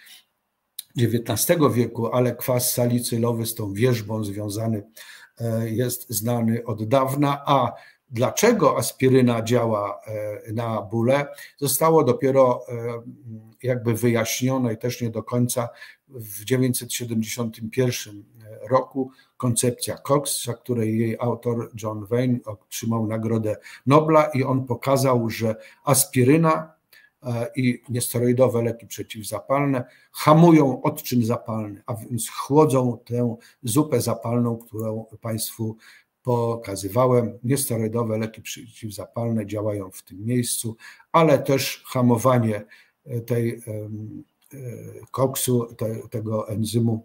XIX wieku, ale kwas salicylowy z tą wierzbą związany jest znany od dawna, a dlaczego aspiryna działa na bóle, zostało dopiero jakby wyjaśnione i też nie do końca w 1971 roku koncepcja Cox, za której jej autor John Wayne otrzymał Nagrodę Nobla i on pokazał, że aspiryna i niesteroidowe leki przeciwzapalne hamują odczyn zapalny, a więc chłodzą tę zupę zapalną, którą Państwu pokazywałem. Niesteroidowe leki przeciwzapalne działają w tym miejscu, ale też hamowanie tej koksu, tego enzymu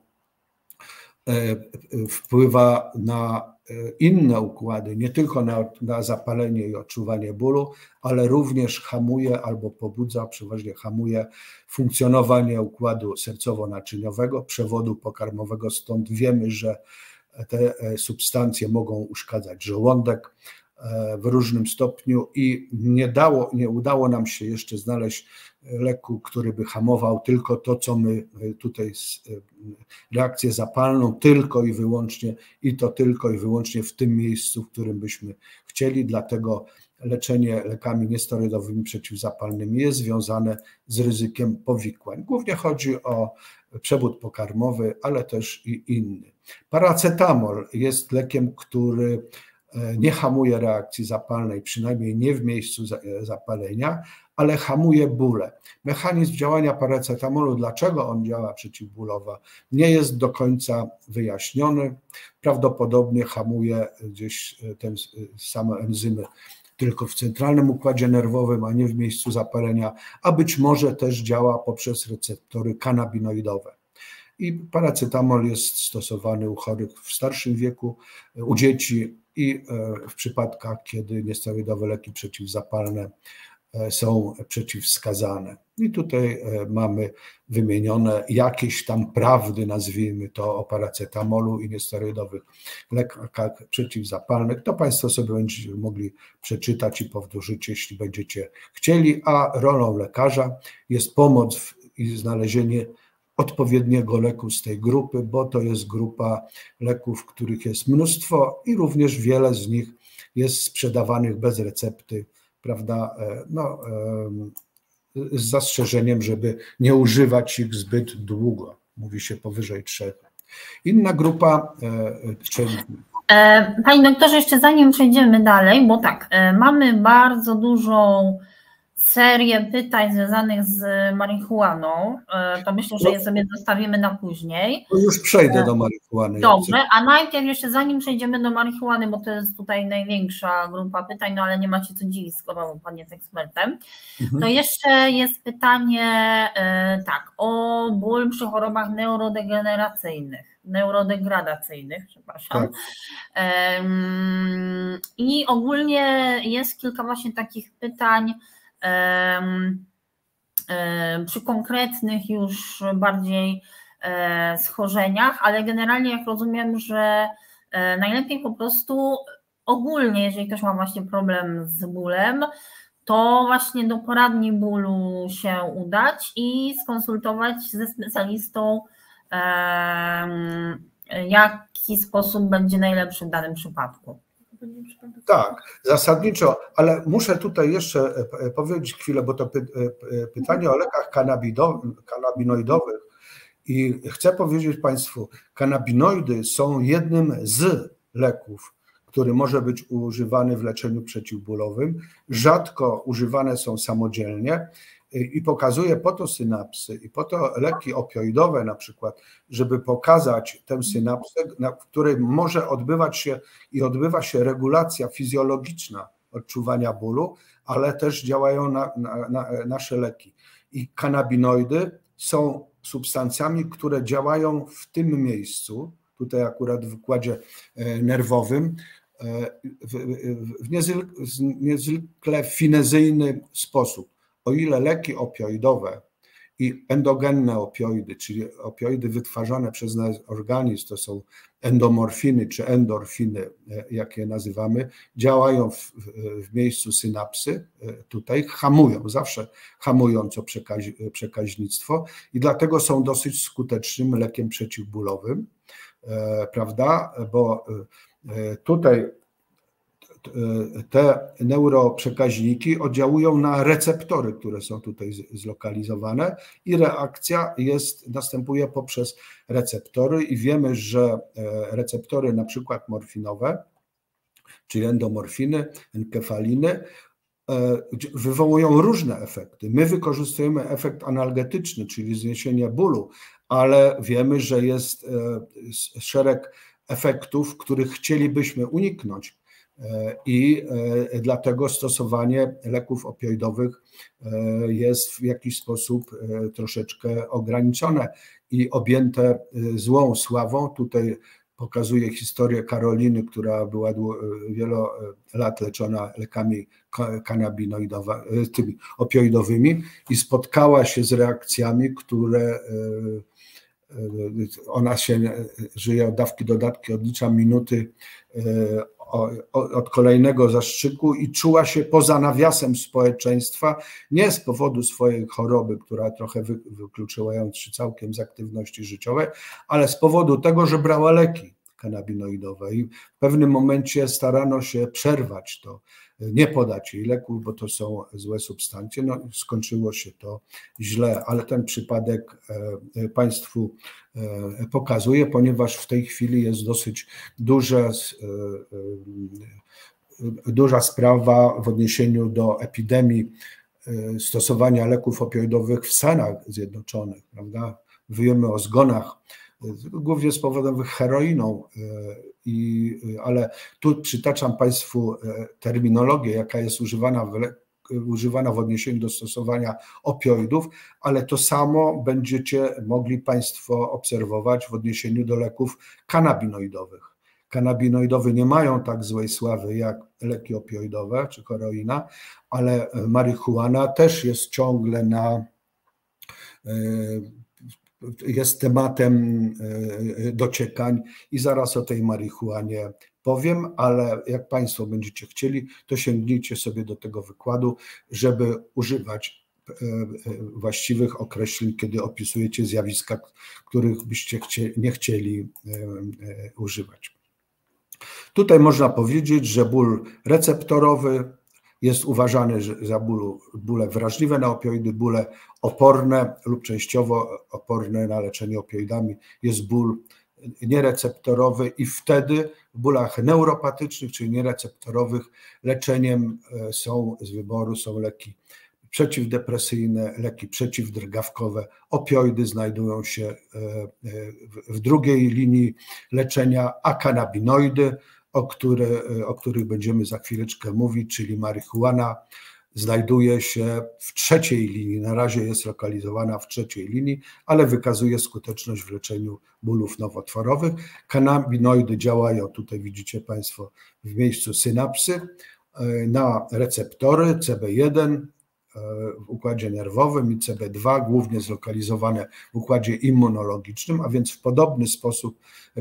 wpływa na inne układy, nie tylko na zapalenie i odczuwanie bólu, ale również hamuje albo pobudza, przeważnie hamuje funkcjonowanie układu sercowo-naczyniowego, przewodu pokarmowego, stąd wiemy, że te substancje mogą uszkadzać żołądek w różnym stopniu i nie udało nam się jeszcze znaleźć leku, który by hamował tylko to, co my tutaj, reakcję zapalną tylko i wyłącznie w tym miejscu, w którym byśmy chcieli, dlatego leczenie lekami niesteroidowymi przeciwzapalnymi jest związane z ryzykiem powikłań. Głównie chodzi o przewód pokarmowy, ale też i inny. Paracetamol jest lekiem, który nie hamuje reakcji zapalnej, przynajmniej nie w miejscu zapalenia, ale hamuje bóle. Mechanizm działania paracetamolu, dlaczego on działa przeciwbólowo, nie jest do końca wyjaśniony. Prawdopodobnie hamuje gdzieś te same enzymy tylko w centralnym układzie nerwowym, a nie w miejscu zapalenia, a być może też działa poprzez receptory kanabinoidowe. I paracetamol jest stosowany u chorych w starszym wieku, u dzieci i w przypadkach, kiedy niesteroidowe leki przeciwzapalne są przeciwwskazane. I tutaj mamy wymienione jakieś tam prawdy, nazwijmy to, o paracetamolu i niesteroidowych lekach przeciwzapalnych. To Państwo sobie będziecie mogli przeczytać i powtórzyć, jeśli będziecie chcieli, a rolą lekarza jest pomoc i znalezienie odpowiedniego leku z tej grupy, bo to jest grupa leków, których jest mnóstwo i również wiele z nich jest sprzedawanych bez recepty, prawda, no, z zastrzeżeniem, żeby nie używać ich zbyt długo, mówi się powyżej 3. Inna grupa, czyli Panie doktorze, jeszcze zanim przejdziemy dalej, bo tak, mamy bardzo dużą serię pytań związanych z marihuaną, to myślę, że je sobie zostawimy na później. To już przejdę do marihuany. Dobrze, a najpierw jeszcze zanim przejdziemy do marihuany, bo to jest tutaj największa grupa pytań, no ale nie ma się co dziwić, skoro pan jest ekspertem, to jeszcze jest pytanie tak, o ból przy chorobach neurodegradacyjnych, przepraszam. Tak. I ogólnie jest kilka właśnie takich pytań przy konkretnych już bardziej schorzeniach, ale generalnie jak rozumiem, że najlepiej po prostu ogólnie, jeżeli ktoś ma właśnie problem z bólem, to właśnie do poradni bólu się udać i skonsultować ze specjalistą, jaki sposób będzie najlepszy w danym przypadku. Tak, zasadniczo, ale muszę tutaj jeszcze powiedzieć chwilę, bo to pytanie o lekach kanabinoidowych i chcę powiedzieć Państwu, kanabinoidy są jednym z leków, który może być używany w leczeniu przeciwbólowym, rzadko używane są samodzielnie i pokazuje po to synapsy i po to leki opioidowe na przykład, żeby pokazać tę synapsę, w której może odbywać się i odbywa się regulacja fizjologiczna odczuwania bólu, ale też działają na nasze leki. I kanabinoidy są substancjami, które działają w tym miejscu, tutaj akurat w układzie nerwowym, w niezwykle finezyjny sposób. O ile leki opioidowe i endogenne opioidy, czyli opioidy wytwarzane przez nasz organizm, to są endomorfiny czy endorfiny, jak je nazywamy, działają w miejscu synapsy, tutaj hamują, zawsze hamująco przekaźnictwo i dlatego są dosyć skutecznym lekiem przeciwbólowym, prawda, bo tutaj te neuroprzekaźniki oddziałują na receptory, które są tutaj zlokalizowane i reakcja następuje poprzez receptory i wiemy, że receptory na przykład morfinowe, czyli endomorfiny, enkefaliny, wywołują różne efekty. My wykorzystujemy efekt analgetyczny, czyli zniesienie bólu, ale wiemy, że jest szereg efektów, których chcielibyśmy uniknąć. I dlatego stosowanie leków opioidowych jest w jakiś sposób troszeczkę ograniczone i objęte złą sławą. Tutaj pokazuję historię Karoliny, która była wiele lat leczona lekami tymi opioidowymi i spotkała się z reakcjami, które ona się żyje od dawki do dawki, odlicza minuty od kolejnego zastrzyku i czuła się poza nawiasem społeczeństwa, nie z powodu swojej choroby, która trochę wykluczyła ją całkiem z aktywności życiowej, ale z powodu tego, że brała leki kanabinoidowe i w pewnym momencie starano się przerwać to, nie podać jej leków, bo to są złe substancje. No, skończyło się to źle, ale ten przypadek Państwu pokazuję, ponieważ w tej chwili jest dosyć duża sprawa w odniesieniu do epidemii stosowania leków opioidowych w Stanach Zjednoczonych, prawda? Wiemy o zgonach, głównie spowodowanych heroiną, ale tu przytaczam Państwu terminologię, jaka jest używana w odniesieniu do stosowania opioidów, ale to samo będziecie mogli Państwo obserwować w odniesieniu do leków kanabinoidowych. Kanabinoidowe nie mają tak złej sławy jak leki opioidowe czy heroina, ale marihuana też jest ciągle jest tematem dociekań i zaraz o tej marihuanie powiem, ale jak Państwo będziecie chcieli, to sięgnijcie sobie do tego wykładu, żeby używać właściwych określeń, kiedy opisujecie zjawiska, których byście nie chcieli używać. Tutaj można powiedzieć, że ból receptorowy jest uważany za bóle wrażliwe na opioidy, bóle oporne lub częściowo oporne na leczenie opioidami. Jest ból niereceptorowy i wtedy w bólach neuropatycznych, czyli niereceptorowych, leczeniem z wyboru są leki przeciwdepresyjne, leki przeciwdrgawkowe, opioidy znajdują się w drugiej linii leczenia, a kanabinoidy, o których będziemy za chwileczkę mówić, czyli marihuana, znajduje się w trzeciej linii, na razie jest lokalizowana w trzeciej linii, ale wykazuje skuteczność w leczeniu bólów nowotworowych. Kanabinoidy działają, tutaj widzicie Państwo, w miejscu synapsy, na receptory CB1 w układzie nerwowym i CB2, głównie zlokalizowane w układzie immunologicznym, a więc w podobny sposób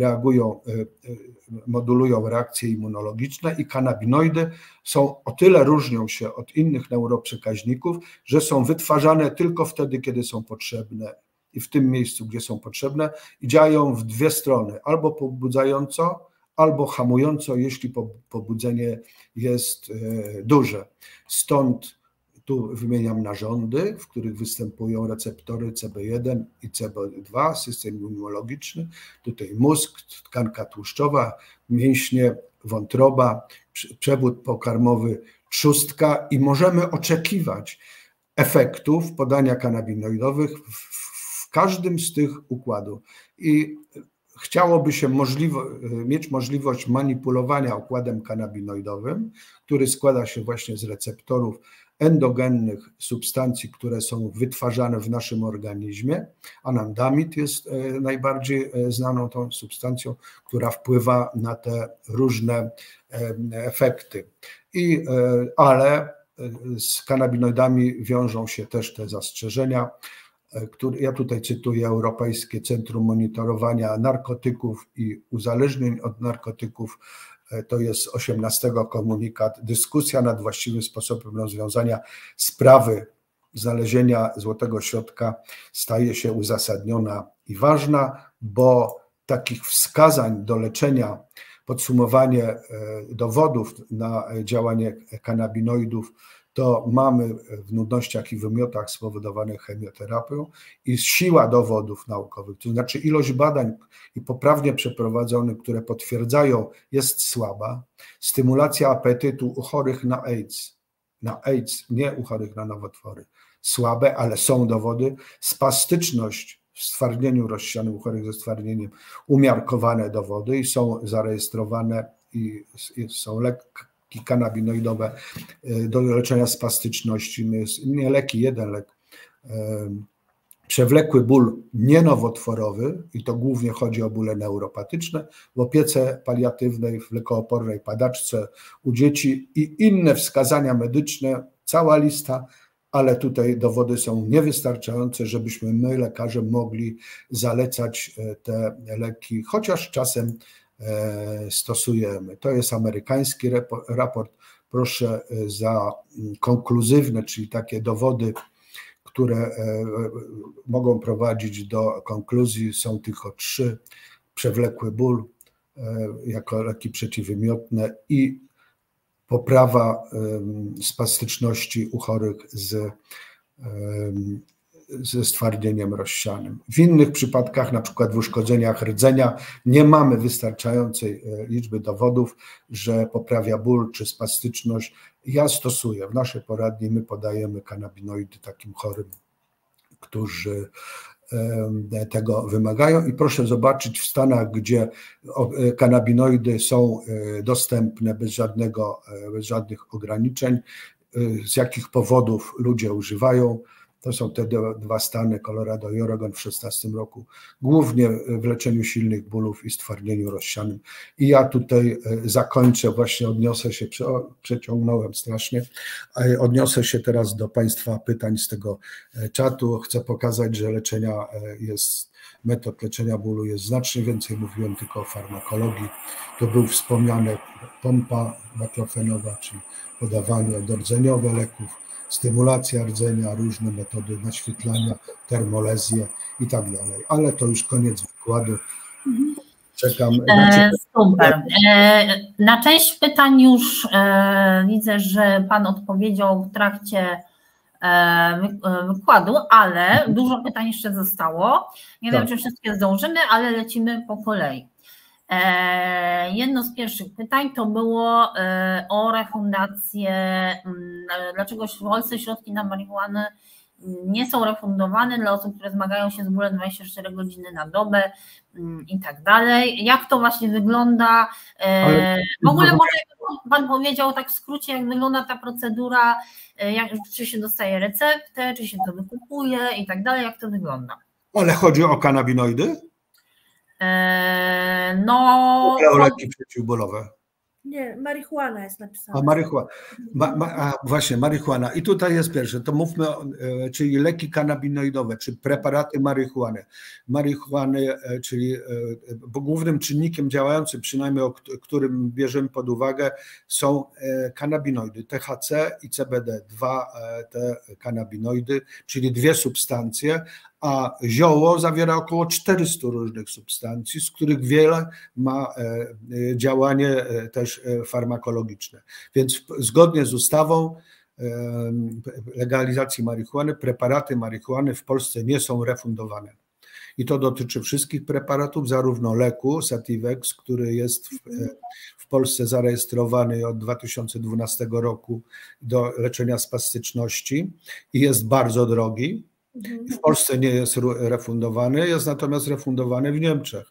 modulują reakcje immunologiczne i kanabinoidy o tyle różnią się od innych neuroprzekaźników, że są wytwarzane tylko wtedy, kiedy są potrzebne i w tym miejscu, gdzie są potrzebne i działają w dwie strony, albo pobudzająco, albo hamująco, jeśli pobudzenie jest duże. Stąd tu wymieniam narządy, w których występują receptory CB1 i CB2, system immunologiczny, tutaj mózg, tkanka tłuszczowa, mięśnie, wątroba, przewód pokarmowy, trzustka i możemy oczekiwać efektów podania kanabinoidowych w każdym z tych układów. I chciałoby się mieć możliwość manipulowania układem kanabinoidowym, który składa się właśnie z receptorów endogennych substancji, które są wytwarzane w naszym organizmie. Anandamid jest najbardziej znaną tą substancją, która wpływa na te różne efekty. Ale z kanabinoidami wiążą się też te zastrzeżenia, ja tutaj cytuję Europejskie Centrum Monitorowania Narkotyków i Uzależnień od Narkotyków. To jest 18 komunikat. Dyskusja nad właściwym sposobem rozwiązania sprawy znalezienia złotego środka staje się uzasadniona i ważna, bo takich wskazań do leczenia, podsumowanie dowodów na działanie kanabinoidów to mamy w nudnościach i wymiotach spowodowanych chemioterapią i siła dowodów naukowych, to znaczy ilość badań i poprawnie przeprowadzonych, które potwierdzają, jest słaba. Stymulacja apetytu u chorych na AIDS, nie u chorych na nowotwory, słabe, ale są dowody. Spastyczność w stwardnieniu rozsianym u chorych ze stwardnieniem, umiarkowane dowody i są zarejestrowane i są leki kanabinoidowe do leczenia spastyczności. Nie leki, jeden lek. Przewlekły ból nienowotworowy, i to głównie chodzi o bóle neuropatyczne, w opiece paliatywnej, w lekoopornej padaczce u dzieci i inne wskazania medyczne, cała lista, ale tutaj dowody są niewystarczające, żebyśmy my, lekarze, mogli zalecać te leki, chociaż czasem stosujemy. To jest amerykański raport. Proszę za konkluzywne, czyli takie dowody, które mogą prowadzić do konkluzji, są tylko 3. Przewlekły ból jako leki przeciwwymiotne i poprawa spastyczności u chorych ze stwardnieniem rozsianym. W innych przypadkach, na przykład w uszkodzeniach rdzenia, nie mamy wystarczającej liczby dowodów, że poprawia ból czy spastyczność. Ja stosuję, w naszej poradni my podajemy kanabinoidy takim chorym, którzy tego wymagają i proszę zobaczyć w Stanach, gdzie kanabinoidy są dostępne bez żadnych ograniczeń, z jakich powodów ludzie używają. To są te 2 stany, Colorado i Oregon w 2016 roku, głównie w leczeniu silnych bólów i stwardnieniu rozsianym. I ja tutaj zakończę, właśnie odniosę się, przeciągnąłem strasznie, odniosę się teraz do Państwa pytań z tego czatu. Chcę pokazać, że metod leczenia bólu jest znacznie więcej, mówiłem tylko o farmakologii. To był wspomniany pompa baklofenowa, czyli podawanie dordzeniowe leków, stymulacja rdzenia, różne metody naświetlania, termolezje i tak dalej. Ale to już koniec wykładu. Czekam. Super. Na część pytań już widzę, że Pan odpowiedział w trakcie wykładu, ale dużo pytań jeszcze zostało. Nie wiem, Tak. czy wszystkie zdążymy, ale lecimy po kolei. Jedno z pierwszych pytań to było o refundację, dlaczego w Polsce środki na marihuanę nie są refundowane dla osób, które zmagają się z bólem 24 godziny na dobę i tak dalej. Jak to właśnie wygląda? W ogóle może Pan powiedział tak w skrócie, jak wygląda ta procedura, czy się dostaje receptę, czy się to wykupuje i tak dalej, jak to wygląda? Ale chodzi o kanabinoidy? No... O leki przeciwbólowe. Nie, marihuana jest napisana. A marihuana. Właśnie, marihuana. I tutaj jest pierwsze, to mówmy, czyli leki kanabinoidowe, czy preparaty marihuany, czyli bo głównym czynnikiem działającym, przynajmniej o którym bierzemy pod uwagę, są kanabinoidy, THC i CBD, te kanabinoidy, czyli dwie substancje, a zioło zawiera około 400 różnych substancji, z których wiele ma działanie też farmakologiczne. Więc zgodnie z ustawą legalizacji marihuany, preparaty marihuany w Polsce nie są refundowane. I to dotyczy wszystkich preparatów, zarówno leku Sativex, który jest w Polsce zarejestrowany od 2012 roku do leczenia spastyczności i jest bardzo drogi. W Polsce nie jest refundowany, jest natomiast refundowany w Niemczech.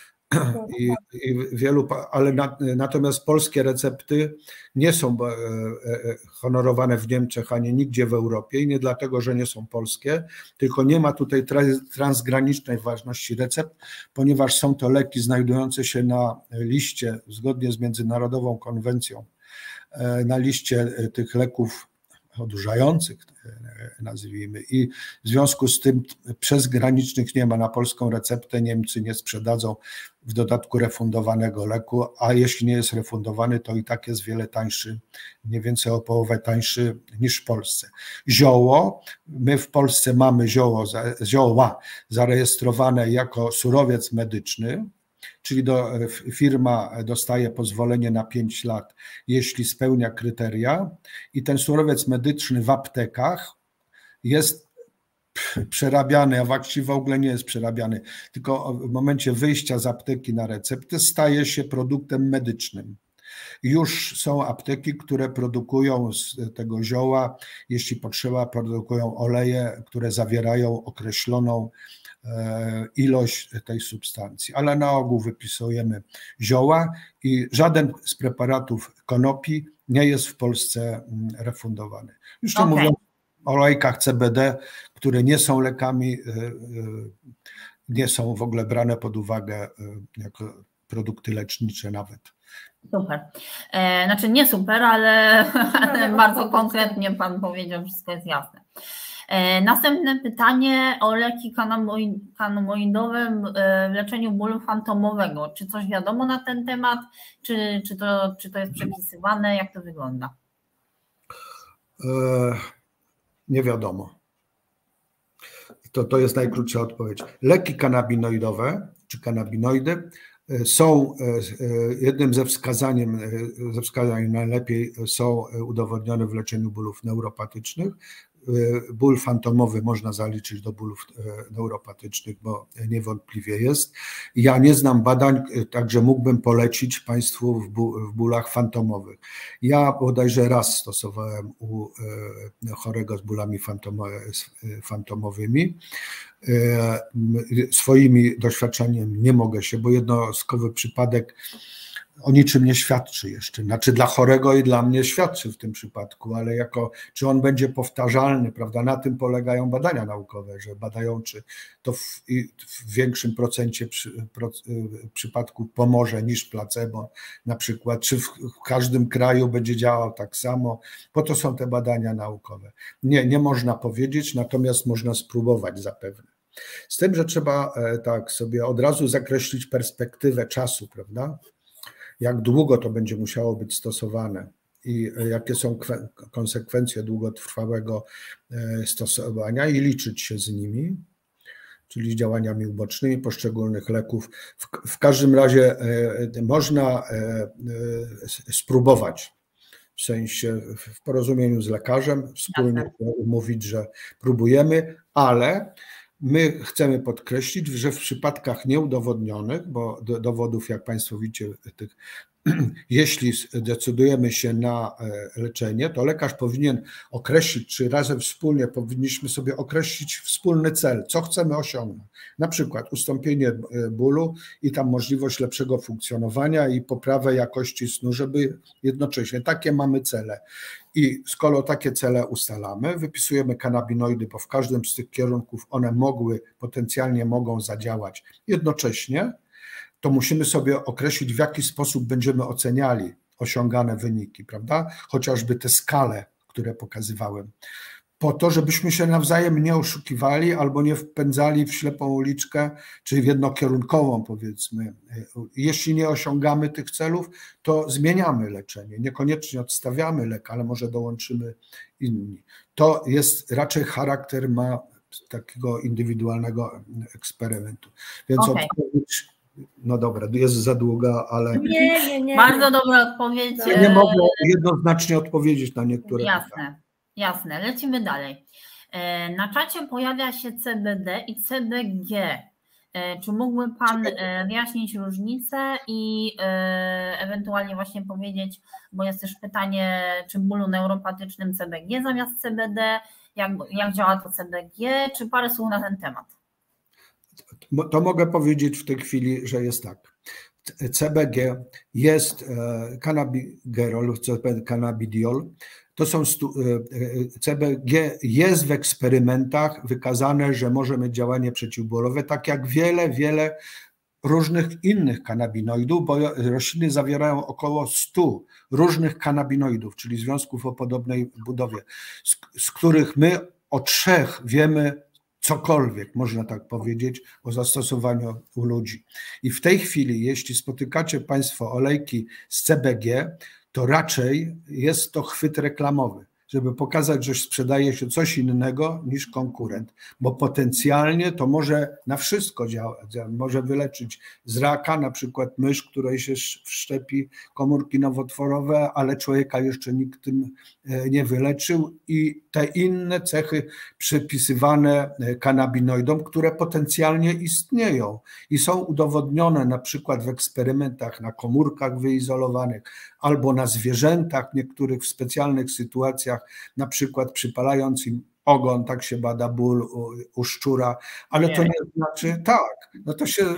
Ale natomiast polskie recepty nie są honorowane w Niemczech ani nigdzie w Europie i nie dlatego, że nie są polskie, tylko nie ma tutaj transgranicznej ważności recept, ponieważ są to leki znajdujące się na liście, zgodnie z Międzynarodową Konwencją, na liście tych leków odurzających, nazwijmy, i w związku z tym przezgranicznych nie ma. Na polską receptę Niemcy nie sprzedadzą w dodatku refundowanego leku, a jeśli nie jest refundowany, to i tak jest wiele tańszy, mniej więcej o połowę tańszy niż w Polsce. Zioło, my w Polsce mamy zioła zarejestrowane jako surowiec medyczny, czyli firma dostaje pozwolenie na 5 lat, jeśli spełnia kryteria, i ten surowiec medyczny w aptekach jest przerabiany, a właściwie w ogóle nie jest przerabiany, tylko w momencie wyjścia z apteki na receptę staje się produktem medycznym. Już są apteki, które produkują z tego zioła, jeśli potrzeba, produkują oleje, które zawierają określoną ilość tej substancji, ale na ogół wypisujemy zioła i żaden z preparatów konopi nie jest w Polsce refundowany. Już nie mówiąc o olejkach CBD, które nie są lekami, nie są w ogóle brane pod uwagę jako produkty lecznicze nawet. Super. Znaczy nie super, ale bardzo konkretnie Pan powiedział, wszystko jest jasne. Następne pytanie o leki kanabinoidowe w leczeniu bólu fantomowego. Czy coś wiadomo na ten temat? Czy to jest przepisywane? Jak to wygląda? Nie wiadomo. To jest najkrótsza odpowiedź. Leki kanabinoidowe czy kanabinoidy są jednym ze wskazań najlepiej są udowodnione w leczeniu bólów neuropatycznych. Ból fantomowy można zaliczyć do bólów neuropatycznych, bo niewątpliwie jest. Ja nie znam badań, także mógłbym polecić Państwu w bólach fantomowych. Ja bodajże raz stosowałem u chorego z bólami fantomowymi. Swoimi doświadczeniami nie mogę się, bo jednostkowy przypadek o niczym nie świadczy jeszcze. Znaczy dla chorego i dla mnie świadczy w tym przypadku, ale czy on będzie powtarzalny, prawda? Na tym polegają badania naukowe, że badają, czy to w większym procencie przypadków pomoże niż placebo na przykład, czy w każdym kraju będzie działał tak samo. Po to są te badania naukowe. Nie można powiedzieć, natomiast można spróbować zapewne. Z tym, że trzeba tak sobie od razu zakreślić perspektywę czasu, prawda? Jak długo to będzie musiało być stosowane i jakie są konsekwencje długotrwałego stosowania i liczyć się z nimi, czyli działaniami ubocznymi poszczególnych leków. W każdym razie można spróbować w sensie w porozumieniu z lekarzem, wspólnie umówić, że próbujemy, ale my chcemy podkreślić, że w przypadkach nieudowodnionych, bo dowodów, jak Państwo widzicie, tych, jeśli decydujemy się na leczenie, to lekarz powinien określić, czy razem wspólnie powinniśmy sobie określić wspólny cel, co chcemy osiągnąć. Na przykład ustąpienie bólu i tam możliwość lepszego funkcjonowania i poprawę jakości snu, żeby jednocześnie takie mamy cele. I skoro takie cele ustalamy, wypisujemy kanabinoidy, bo w każdym z tych kierunków one potencjalnie mogą zadziałać jednocześnie, to musimy sobie określić, w jaki sposób będziemy oceniali osiągane wyniki, prawda? Chociażby te skale, które pokazywałem, po to, żebyśmy się nawzajem nie oszukiwali albo nie wpędzali w ślepą uliczkę, czy w jednokierunkową, powiedzmy. Jeśli nie osiągamy tych celów, to zmieniamy leczenie. Niekoniecznie odstawiamy lek, ale może dołączymy inni. To jest raczej charakter ma takiego indywidualnego eksperymentu. Więc odpowiedź, no dobra, jest za długa, ale... Nie. Bardzo dobra odpowiedź. Nie mogę jednoznacznie odpowiedzieć na niektóre pytania. Jasne, lecimy dalej. Na czacie pojawia się CBD i CBG. Czy mógłby Pan wyjaśnić różnicę i ewentualnie właśnie powiedzieć, bo jest też pytanie, czy w bólu neuropatycznym CBG zamiast CBD, jak działa to CBG, czy parę słów na ten temat? To mogę powiedzieć w tej chwili, że jest tak. CBG jest cannabigerol, cannabidiol. To są CBG jest w eksperymentach wykazane, że może mieć działanie przeciwbólowe, tak jak wiele różnych innych kanabinoidów, bo rośliny zawierają około 100 różnych kanabinoidów, czyli związków o podobnej budowie, z których my o 3 wiemy cokolwiek, można tak powiedzieć, o zastosowaniu u ludzi. I w tej chwili, jeśli spotykacie Państwo olejki z CBG, to raczej jest to chwyt reklamowy, żeby pokazać, że sprzedaje się coś innego niż konkurent, bo potencjalnie to może na wszystko działać, może wyleczyć z raka, na przykład mysz, której się wszczepi komórki nowotworowe, ale człowieka jeszcze nikt tym nie wyleczył i te inne cechy przypisywane kanabinoidom, które potencjalnie istnieją i są udowodnione na przykład w eksperymentach na komórkach wyizolowanych albo na zwierzętach, niektórych w specjalnych sytuacjach, na przykład przypalając im ogon, tak się bada ból u szczura, ale to nie znaczy, tak, no to się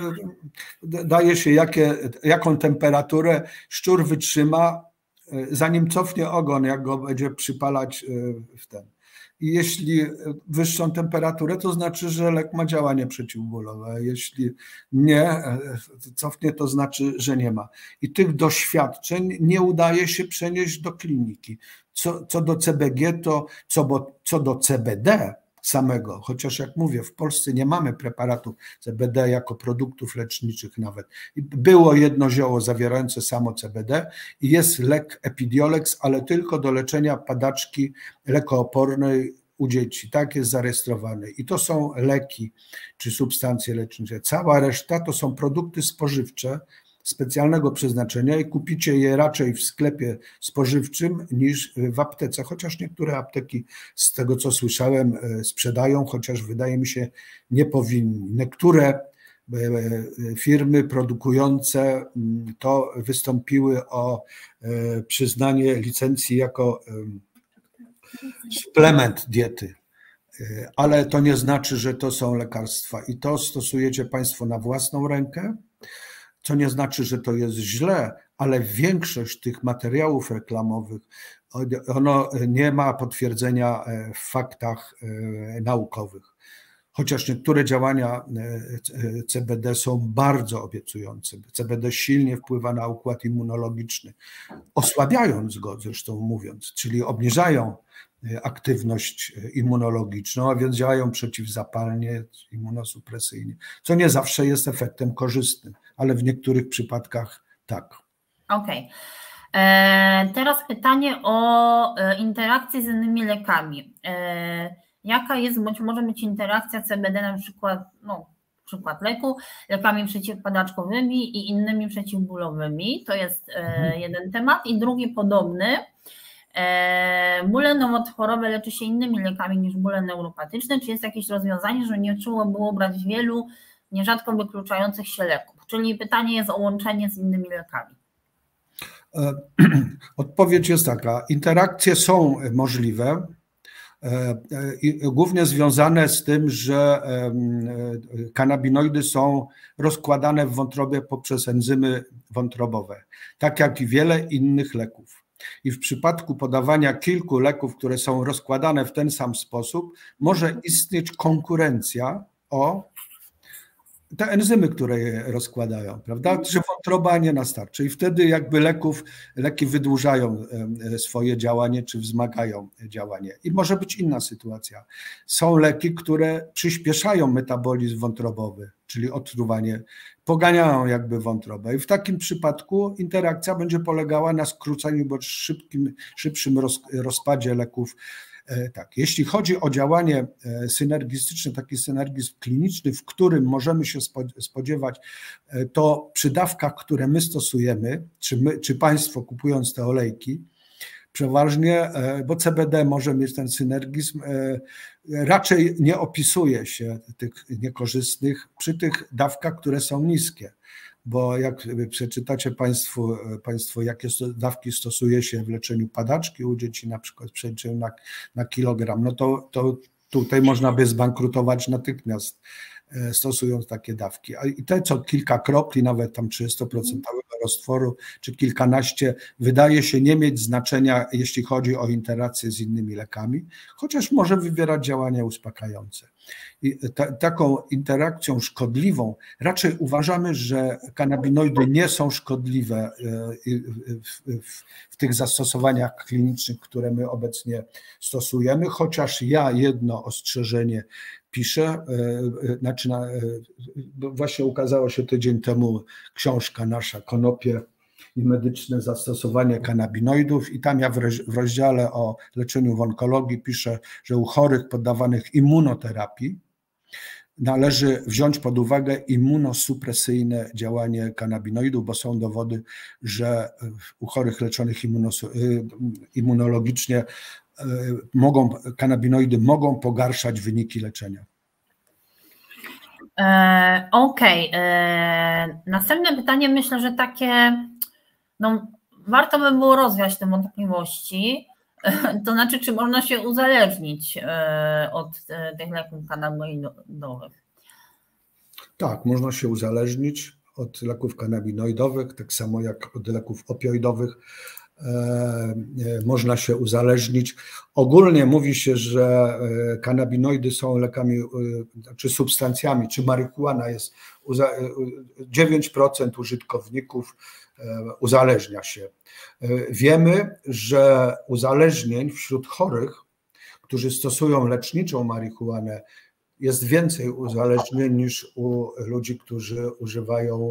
daje się jaką temperaturę szczur wytrzyma, zanim cofnie ogon, jak go będzie przypalać w ten. I jeśli wyższą temperaturę, to znaczy, że lek ma działanie przeciwbólowe. Jeśli nie cofnie, to znaczy, że nie ma. I tych doświadczeń nie udaje się przenieść do kliniki. Co do CBG, to co do CBD samego, chociaż jak mówię, w Polsce nie mamy preparatów CBD jako produktów leczniczych nawet. Było jedno zioło zawierające samo CBD i jest lek Epidiolex, ale tylko do leczenia padaczki lekoopornej u dzieci. Tak jest zarejestrowany. I to są leki czy substancje lecznicze. Cała reszta to są produkty spożywcze specjalnego przeznaczenia i kupicie je raczej w sklepie spożywczym niż w aptece, chociaż niektóre apteki z tego co słyszałem sprzedają, chociaż wydaje mi się nie powinni. Niektóre firmy produkujące to wystąpiły o przyznanie licencji jako suplement diety, ale to nie znaczy, że to są lekarstwa i to stosujecie Państwo na własną rękę, co nie znaczy, że to jest źle, ale większość tych materiałów reklamowych, ono nie ma potwierdzenia w faktach naukowych. Chociaż niektóre działania CBD są bardzo obiecujące. CBD silnie wpływa na układ immunologiczny, osłabiając go zresztą mówiąc, czyli obniżają aktywność immunologiczną, a więc działają przeciwzapalnie, immunosupresyjnie, co nie zawsze jest efektem korzystnym, ale w niektórych przypadkach tak. Okej. Teraz pytanie o interakcję z innymi lekami. Jaka jest, bądź może być interakcja CBD na przykład, przykład leku, lekami przeciwpadaczkowymi i innymi przeciwbólowymi? To jest jeden temat. I drugi podobny. Bóle nowotworowe leczy się innymi lekami niż bóle neuropatyczne? Czy jest jakieś rozwiązanie, że nie trzeba było brać wielu, nierzadko wykluczających się leków? Czyli pytanie jest o łączenie z innymi lekami. Odpowiedź jest taka, interakcje są możliwe, głównie związane z tym, że kanabinoidy są rozkładane w wątrobie poprzez enzymy wątrobowe, tak jak i wiele innych leków. I w przypadku podawania kilku leków, które są rozkładane w ten sam sposób, może istnieć konkurencja o te enzymy, które je rozkładają, prawda? Że wątroba nie nastarczy i wtedy jakby leki wydłużają swoje działanie, czy wzmagają działanie. I może być inna sytuacja. Są leki, które przyspieszają metabolizm wątrobowy, czyli odtruwanie, poganiają jakby wątrobę i w takim przypadku interakcja będzie polegała na skróceniu bądź szybszym rozpadzie leków. Tak, jeśli chodzi o działanie synergistyczne, taki synergizm kliniczny, w którym możemy się spodziewać, to przy dawkach, które my stosujemy, czy Państwo kupując te olejki, przeważnie, bo CBD może mieć ten synergizm, raczej nie opisuje się tych niekorzystnych przy tych dawkach, które są niskie. Bo jak przeczytacie Państwo jakie dawki stosuje się w leczeniu padaczki u dzieci, na przykład w przeliczeniu na kilogram, no to tutaj można by zbankrutować natychmiast, stosując takie dawki. I te co kilka kropli, nawet tam 30% roztworu, czy kilkanaście, wydaje się nie mieć znaczenia, jeśli chodzi o interakcję z innymi lekami, chociaż może wywierać działania uspokajające. I taką interakcją szkodliwą, raczej uważamy, że kanabinoidy nie są szkodliwe w tych zastosowaniach klinicznych, które my obecnie stosujemy, chociaż ja jedno ostrzeżenie piszę, właśnie ukazała się tydzień temu książka nasza Konopie i medyczne zastosowanie kanabinoidów i tam ja w rozdziale o leczeniu w onkologii piszę, że u chorych poddawanych immunoterapii należy wziąć pod uwagę immunosupresyjne działanie kanabinoidów, bo są dowody, że u chorych leczonych immunologicznie kanabinoidy mogą pogarszać wyniki leczenia. Okej. Następne pytanie, myślę, że takie, no warto by było rozwiać te wątpliwości, to znaczy, czy można się uzależnić od tych leków kanabinoidowych? Tak, można się uzależnić od leków kanabinoidowych, tak samo jak od leków opioidowych. Można się uzależnić. Ogólnie mówi się, że kanabinoidy są lekami, czy substancjami, czy marihuana jest, 9% użytkowników uzależnia się. Wiemy, że uzależnień wśród chorych, którzy stosują leczniczą marihuanę, jest więcej uzależnień niż u ludzi, którzy używają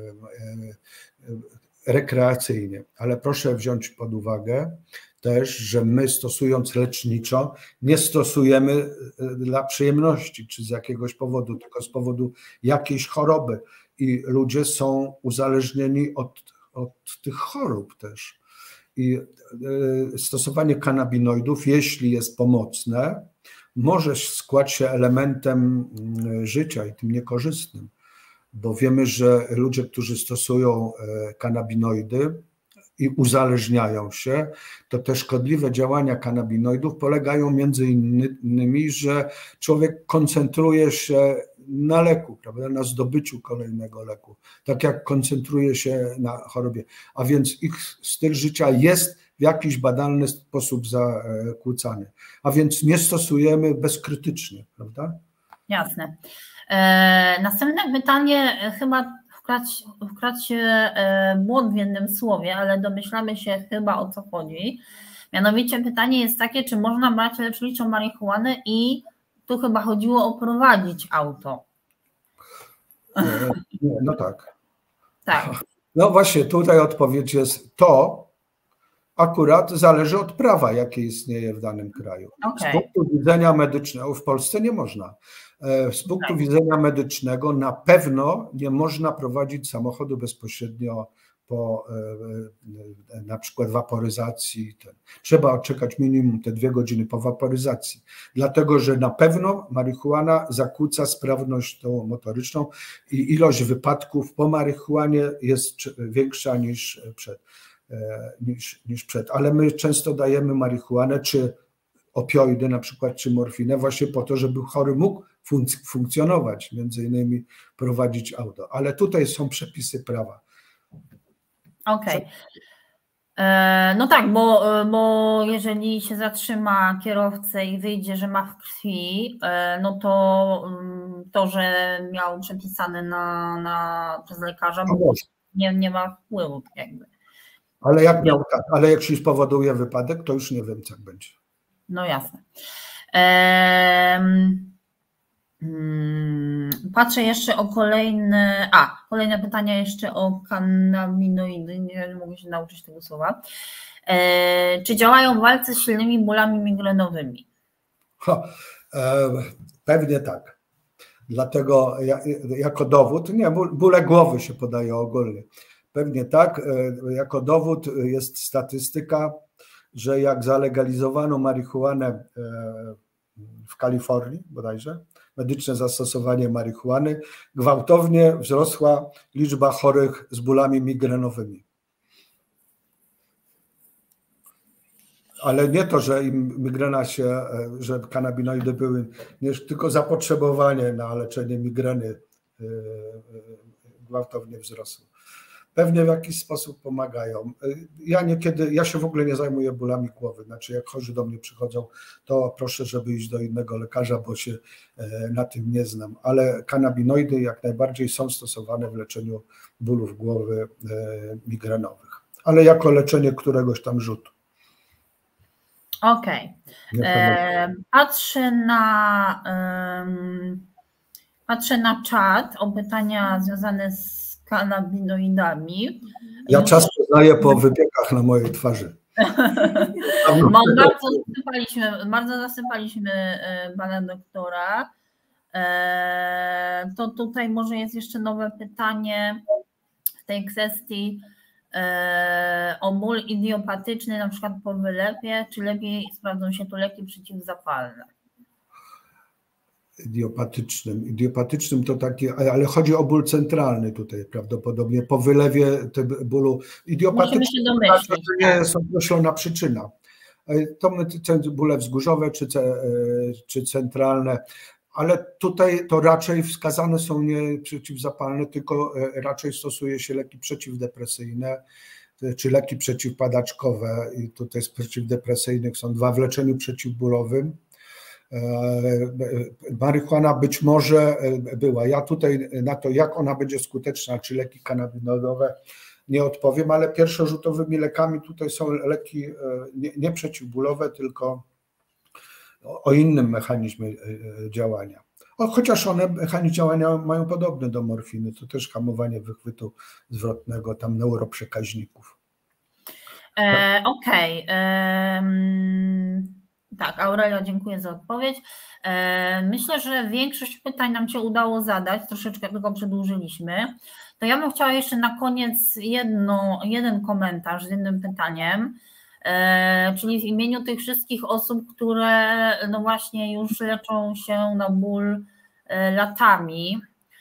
rekreacyjnie, ale proszę wziąć pod uwagę też, że my stosując leczniczo nie stosujemy dla przyjemności czy z jakiegoś powodu, tylko z powodu jakiejś choroby i ludzie są uzależnieni od tych chorób też. I stosowanie kanabinoidów, jeśli jest pomocne, może składać się elementem życia i tym niekorzystnym. Bo wiemy, że ludzie, którzy stosują kanabinoidy i uzależniają się, to te szkodliwe działania kanabinoidów polegają między innymi, że człowiek koncentruje się na leku, prawda, na zdobyciu kolejnego leku, tak jak koncentruje się na chorobie, a więc ich styl życia jest w jakiś badalny sposób zakłócany, a więc nie stosujemy bezkrytycznie, prawda? Jasne. Następne pytanie, chyba wkradł się błąd w jednym słowie, ale domyślamy się chyba o co chodzi. Mianowicie pytanie jest takie, czy można brać leczniczą marihuanę i tu chyba chodziło o prowadzić auto. No tak. Tak. No właśnie, tutaj odpowiedź jest to, akurat zależy od prawa, jakie istnieje w danym kraju. Okay. Z punktu widzenia medycznego, w Polsce nie można. Z punktu widzenia medycznego na pewno nie można prowadzić samochodu bezpośrednio na przykład waporyzacji. Trzeba odczekać minimum te 2 godziny po waporyzacji, dlatego że na pewno marihuana zakłóca sprawność tą motoryczną i ilość wypadków po marihuanie jest większa niż przed. Ale my często dajemy marihuanę czy opioidy na przykład, czy morfinę właśnie po to, żeby chory mógł funkcjonować, między innymi prowadzić auto. Ale tutaj są przepisy prawa. Okej. No tak, bo jeżeli się zatrzyma kierowcę i wyjdzie, że ma w krwi, no to, że miał przepisane przez lekarza, bo nie ma wpływu jakby. Ale jak miał tak, ale jak się spowoduje wypadek, to już nie wiem, co będzie. No jasne. Patrzę jeszcze o kolejne pytania jeszcze o kanabinoidy, nie mogę się nauczyć tego słowa. Czy działają w walce z silnymi bólami migrenowymi? Pewnie tak. Dlatego jako dowód, bóle głowy się podaje ogólnie. Pewnie tak, jako dowód jest statystyka, że jak zalegalizowano marihuanę w Kalifornii bodajże, medyczne zastosowanie marihuany, gwałtownie wzrosła liczba chorych z bólami migrenowymi. Ale nie to, że im migrena że kanabinoidy były, nie tylko zapotrzebowanie na leczenie migreny gwałtownie wzrosło. Pewnie w jakiś sposób pomagają. Ja się w ogóle nie zajmuję bólami głowy, znaczy jak chorzy do mnie przychodzą, to proszę, żeby iść do innego lekarza, bo się na tym nie znam, ale kanabinoidy jak najbardziej są stosowane w leczeniu bólów głowy migrenowych, ale jako leczenie któregoś tam rzutu. Okej. Patrzę na czat o pytania związane z kanabinoidami. Ja czas poznaję po wypiekach na mojej twarzy. Bardzo zasypaliśmy pana doktora. To tutaj może jest jeszcze nowe pytanie w tej kwestii o ból idiopatyczny, na przykład po wylepie, czy lepiej sprawdzą się tu leki przeciwzapalne? Idiopatycznym to takie, ale chodzi o ból centralny tutaj prawdopodobnie, po wylewie bólu idiopatycznym nie jest określona przyczyna. To bóle wzgórzowe czy centralne, ale tutaj to raczej wskazane są nie przeciwzapalne, tylko raczej stosuje się leki przeciwdepresyjne czy leki przeciwpadaczkowe i tutaj z przeciwdepresyjnych są 2 w leczeniu przeciwbólowym. Marihuana być może była. Ja tutaj na to, jak ona będzie skuteczna, czy leki kanabinoidowe, nie odpowiem, ale pierwszorzutowymi lekami tutaj są leki nie przeciwbólowe, tylko o innym mechanizmie działania. Chociaż one mechanizm działania mają podobny do morfiny, to też hamowanie wychwytu zwrotnego, tam neuroprzekaźników. Okej. Tak, Aurelio, dziękuję za odpowiedź. Myślę, że większość pytań nam się udało zadać, troszeczkę tylko przedłużyliśmy. To ja bym chciała jeszcze na koniec jeden komentarz z jednym pytaniem, czyli w imieniu tych wszystkich osób, które no właśnie już leczą się na ból latami.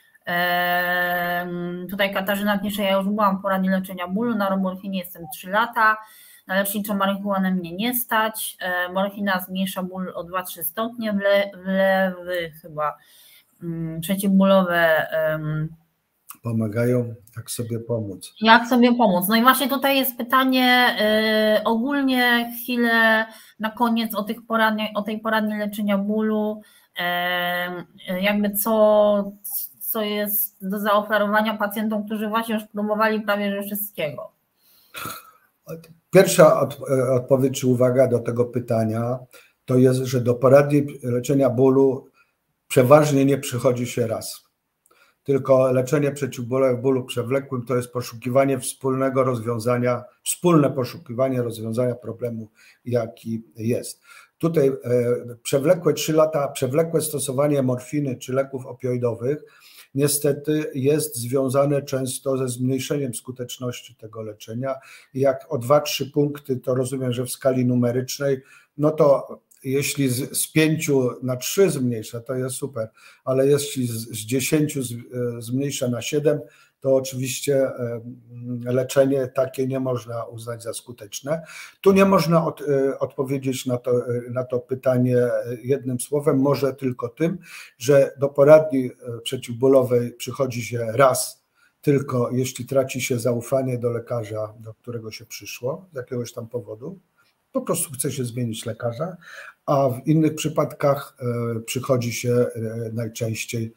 Tutaj Katarzyna pisze, ja już byłam w poradni leczenia bólu, na morfinie jestem 3 lata, na leczniczą marihuanę mnie nie stać, morfina zmniejsza ból o 2-3 stopnie, wlewy chyba przeciwbólowe pomagają, jak sobie pomóc. Jak sobie pomóc? No i właśnie tutaj jest pytanie ogólnie chwilę na koniec o tej poradni leczenia bólu, jakby co jest do zaoferowania pacjentom, którzy właśnie już próbowali prawie wszystkiego. Pierwsza odpowiedź czy uwaga do tego pytania to jest, że do poradni leczenia bólu przeważnie nie przychodzi się raz. Tylko leczenie przeciwbólowe w bólu przewlekłym to jest poszukiwanie wspólne poszukiwanie rozwiązania problemu, jaki jest. Tutaj przewlekłe 3 lata, przewlekłe stosowanie morfiny czy leków opioidowych niestety jest związane często ze zmniejszeniem skuteczności tego leczenia. Jak o 2-3 punkty, to rozumiem, że w skali numerycznej, no to jeśli z 5 na 3 zmniejsza, to jest super, ale jeśli z 10 zmniejsza na 7, to oczywiście leczenie takie nie można uznać za skuteczne. Tu nie można odpowiedzieć na to pytanie jednym słowem, może tylko tym, że do poradni przeciwbólowej przychodzi się raz, tylko jeśli traci się zaufanie do lekarza, do którego się przyszło z jakiegoś tam powodu, po prostu chce się zmienić lekarza, a w innych przypadkach przychodzi się najczęściej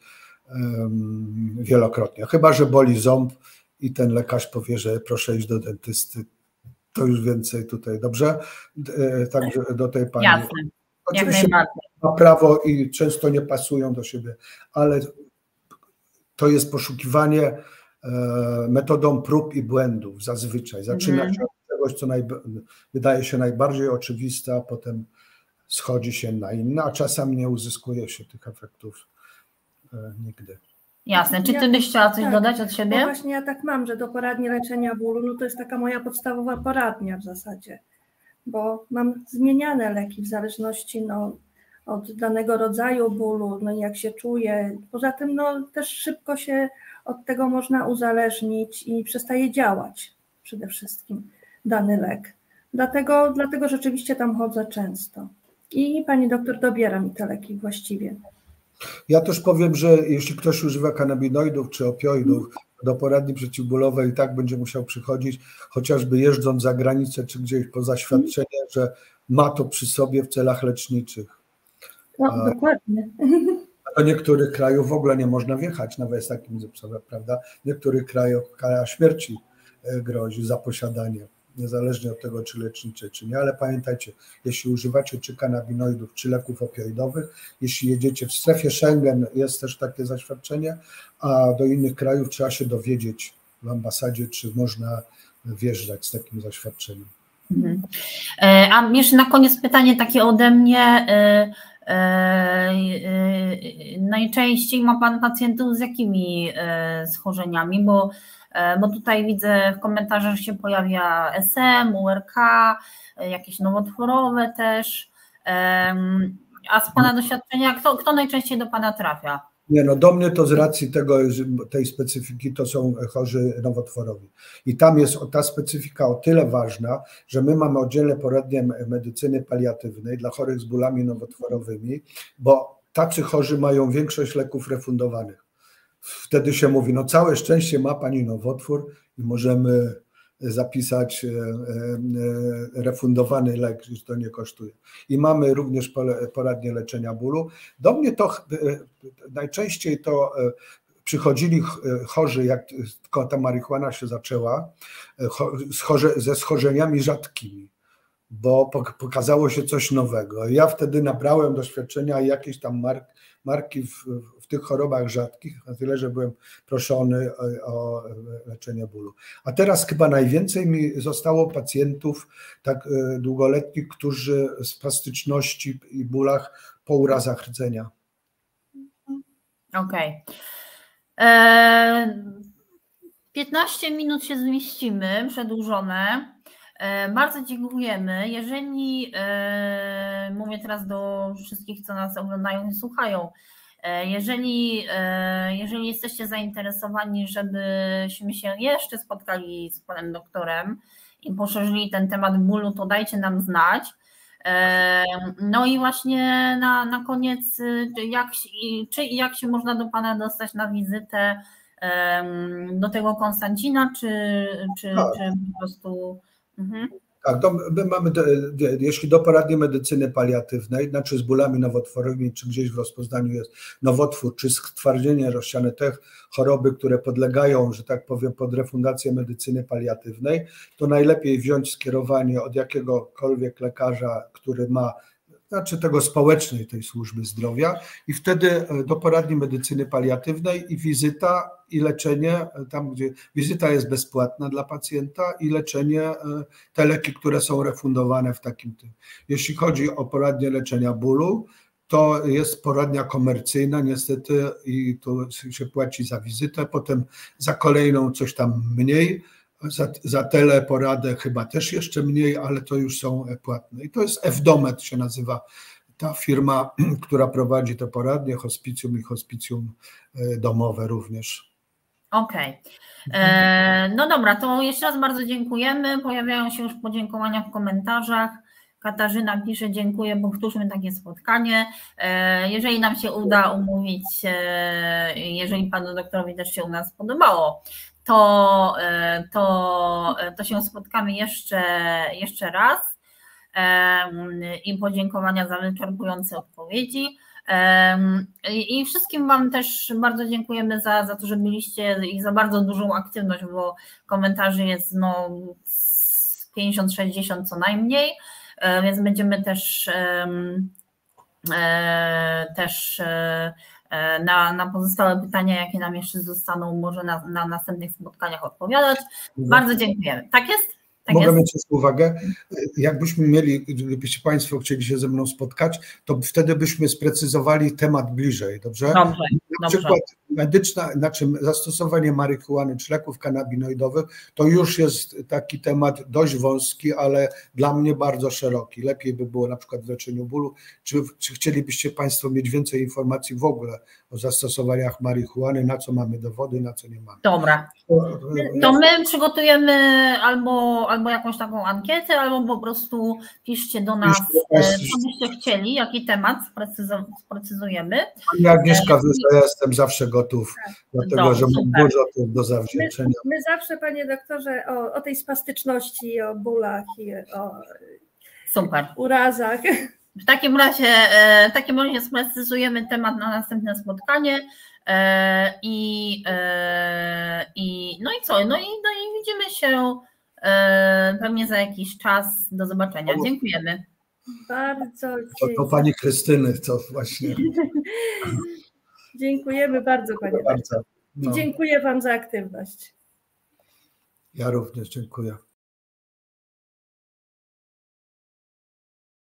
wielokrotnie. Chyba że boli ząb i ten lekarz powie, że proszę iść do dentysty, to już więcej tutaj, dobrze? Także do tej pani. Jasne. Oczywiście ma prawo i często nie pasują do siebie, ale to jest poszukiwanie metodą prób i błędów zazwyczaj. Zaczyna się od czegoś, co wydaje się najbardziej oczywiste, a potem schodzi się na inne, a czasem nie uzyskuje się tych efektów nigdy. Jasne. Czy ty byś chciała coś dodać od siebie? No właśnie ja tak mam, że do poradni leczenia bólu, no to jest taka moja podstawowa poradnia w zasadzie, bo mam zmieniane leki w zależności od danego rodzaju bólu, no i jak się czuję. Poza tym no też szybko się od tego można uzależnić i przestaje działać przede wszystkim dany lek. Dlatego rzeczywiście tam chodzę często. I pani doktor dobiera mi te leki właściwie. Ja też powiem, że jeśli ktoś używa kanabinoidów czy opioidów, do poradni przeciwbólowej i tak będzie musiał przychodzić, chociażby jeżdżąc za granicę czy gdzieś po zaświadczenie, że ma to przy sobie w celach leczniczych. No, dokładnie. Do niektórych krajów w ogóle nie można wjechać, nawet z takim zapisem, prawda? W niektórych krajach kara śmierci grozi za posiadanie, niezależnie od tego, czy lecznicze, czy nie, ale pamiętajcie, jeśli używacie czy kanabinoidów, czy leków opioidowych, jeśli jedziecie w strefie Schengen, jest też takie zaświadczenie, a do innych krajów trzeba się dowiedzieć w ambasadzie, czy można wjeżdżać z takim zaświadczeniem. A jeszcze na koniec pytanie takie ode mnie. Najczęściej ma pan pacjentów z jakimi schorzeniami, bo tutaj widzę w komentarzach, że się pojawia SM, URK, jakieś nowotworowe też, a z pana doświadczenia kto najczęściej do pana trafia? Nie, no do mnie to z racji tej specyfiki to są chorzy nowotworowi. I tam jest ta specyfika o tyle ważna, że my mamy oddzielne poradnie medycyny paliatywnej dla chorych z bólami nowotworowymi, bo tacy chorzy mają większość leków refundowanych. Wtedy się mówi, no całe szczęście ma pani nowotwór i możemy zapisać refundowany lek, że to nie kosztuje. I mamy również poradnie leczenia bólu. Do mnie to najczęściej to przychodzili chorzy, jak tylko ta marihuana się zaczęła, ze schorzeniami rzadkimi, bo pokazało się coś nowego. Ja wtedy nabrałem doświadczenia jakieś tam marki w tych chorobach rzadkich, na tyle, że byłem proszony o leczenie bólu. A teraz chyba najwięcej mi zostało pacjentów tak długoletnich, którzy z spastyczności i bólach po urazach rdzenia. Okej. 15 minut się zmieścimy, przedłużone. Bardzo dziękujemy. Jeżeli, mówię teraz do wszystkich, co nas oglądają i słuchają, jeżeli jesteście zainteresowani, żebyśmy się jeszcze spotkali z panem doktorem i poszerzyli ten temat bólu, to dajcie nam znać. No i właśnie na koniec, jak się można do pana dostać na wizytę do tego Konstancina, czy po prostu... Tak, my mamy, jeśli do poradni medycyny paliatywnej, znaczy z bólami nowotworowymi, czy gdzieś w rozpoznaniu jest nowotwór, czy stwardnienie rozsiane, te choroby, które podlegają, że tak powiem, pod refundację medycyny paliatywnej, to najlepiej wziąć skierowanie od jakiegokolwiek lekarza, który ma, znaczy tego społecznej tej służby zdrowia, i wtedy do poradni medycyny paliatywnej i wizyta i leczenie, tam gdzie wizyta jest bezpłatna dla pacjenta i leczenie, te leki, które są refundowane w takim tym. Jeśli chodzi o poradnię leczenia bólu, to jest poradnia komercyjna niestety i tu się płaci za wizytę, potem za kolejną coś tam mniej, za teleporadę chyba też jeszcze mniej, ale to już są płatne. I to jest F-Domet się nazywa ta firma, która prowadzi te poradnie, hospicjum i hospicjum domowe również. Okej. No dobra, to jeszcze raz bardzo dziękujemy. Pojawiają się już podziękowania w komentarzach. Katarzyna pisze, dziękuję, powtórzmy takie spotkanie. Jeżeli nam się uda umówić, jeżeli panu doktorowi też się u nas podobało, to się spotkamy jeszcze raz i podziękowania za wyczerpujące odpowiedzi. I wszystkim wam też bardzo dziękujemy za to, że byliście i za bardzo dużą aktywność, bo komentarzy jest 50-60 co najmniej, więc będziemy też na pozostałe pytania, jakie nam jeszcze zostaną, może na następnych spotkaniach odpowiadać. Bardzo dziękujemy. Tak jest? Tak Mogę jest? mieć jeszcze uwagę, jakbyśmy mieli, gdybyście Państwo chcieli się ze mną spotkać, to wtedy byśmy sprecyzowali temat bliżej, dobrze? Dobrze. Na przykład medyczna, znaczy zastosowanie marihuany czy leków kanabinoidowych, to już jest taki temat dość wąski, ale dla mnie bardzo szeroki. Lepiej by było na przykład w leczeniu bólu. Czy chcielibyście Państwo mieć więcej informacji w ogóle o zastosowaniach marihuany, na co mamy dowody, na co nie mamy? Dobra. To my przygotujemy albo jakąś taką ankietę, albo po prostu piszcie do nas, co byście chcieli, jaki temat sprecyzujemy. Pani Agnieszka, ja jestem zawsze gotów, dlatego że mam dużo do zawdzięczenia. My zawsze, panie doktorze, o tej spastyczności, o bólach i o urazach. W takim razie sprecyzujemy temat na następne spotkanie. No i co? No i widzimy się pewnie za jakiś czas. Do zobaczenia. Dziękujemy. Bardzo to pani Krystyny, to właśnie. Dziękujemy bardzo, panie. Bardzo. I dziękuję wam za aktywność. Ja również dziękuję.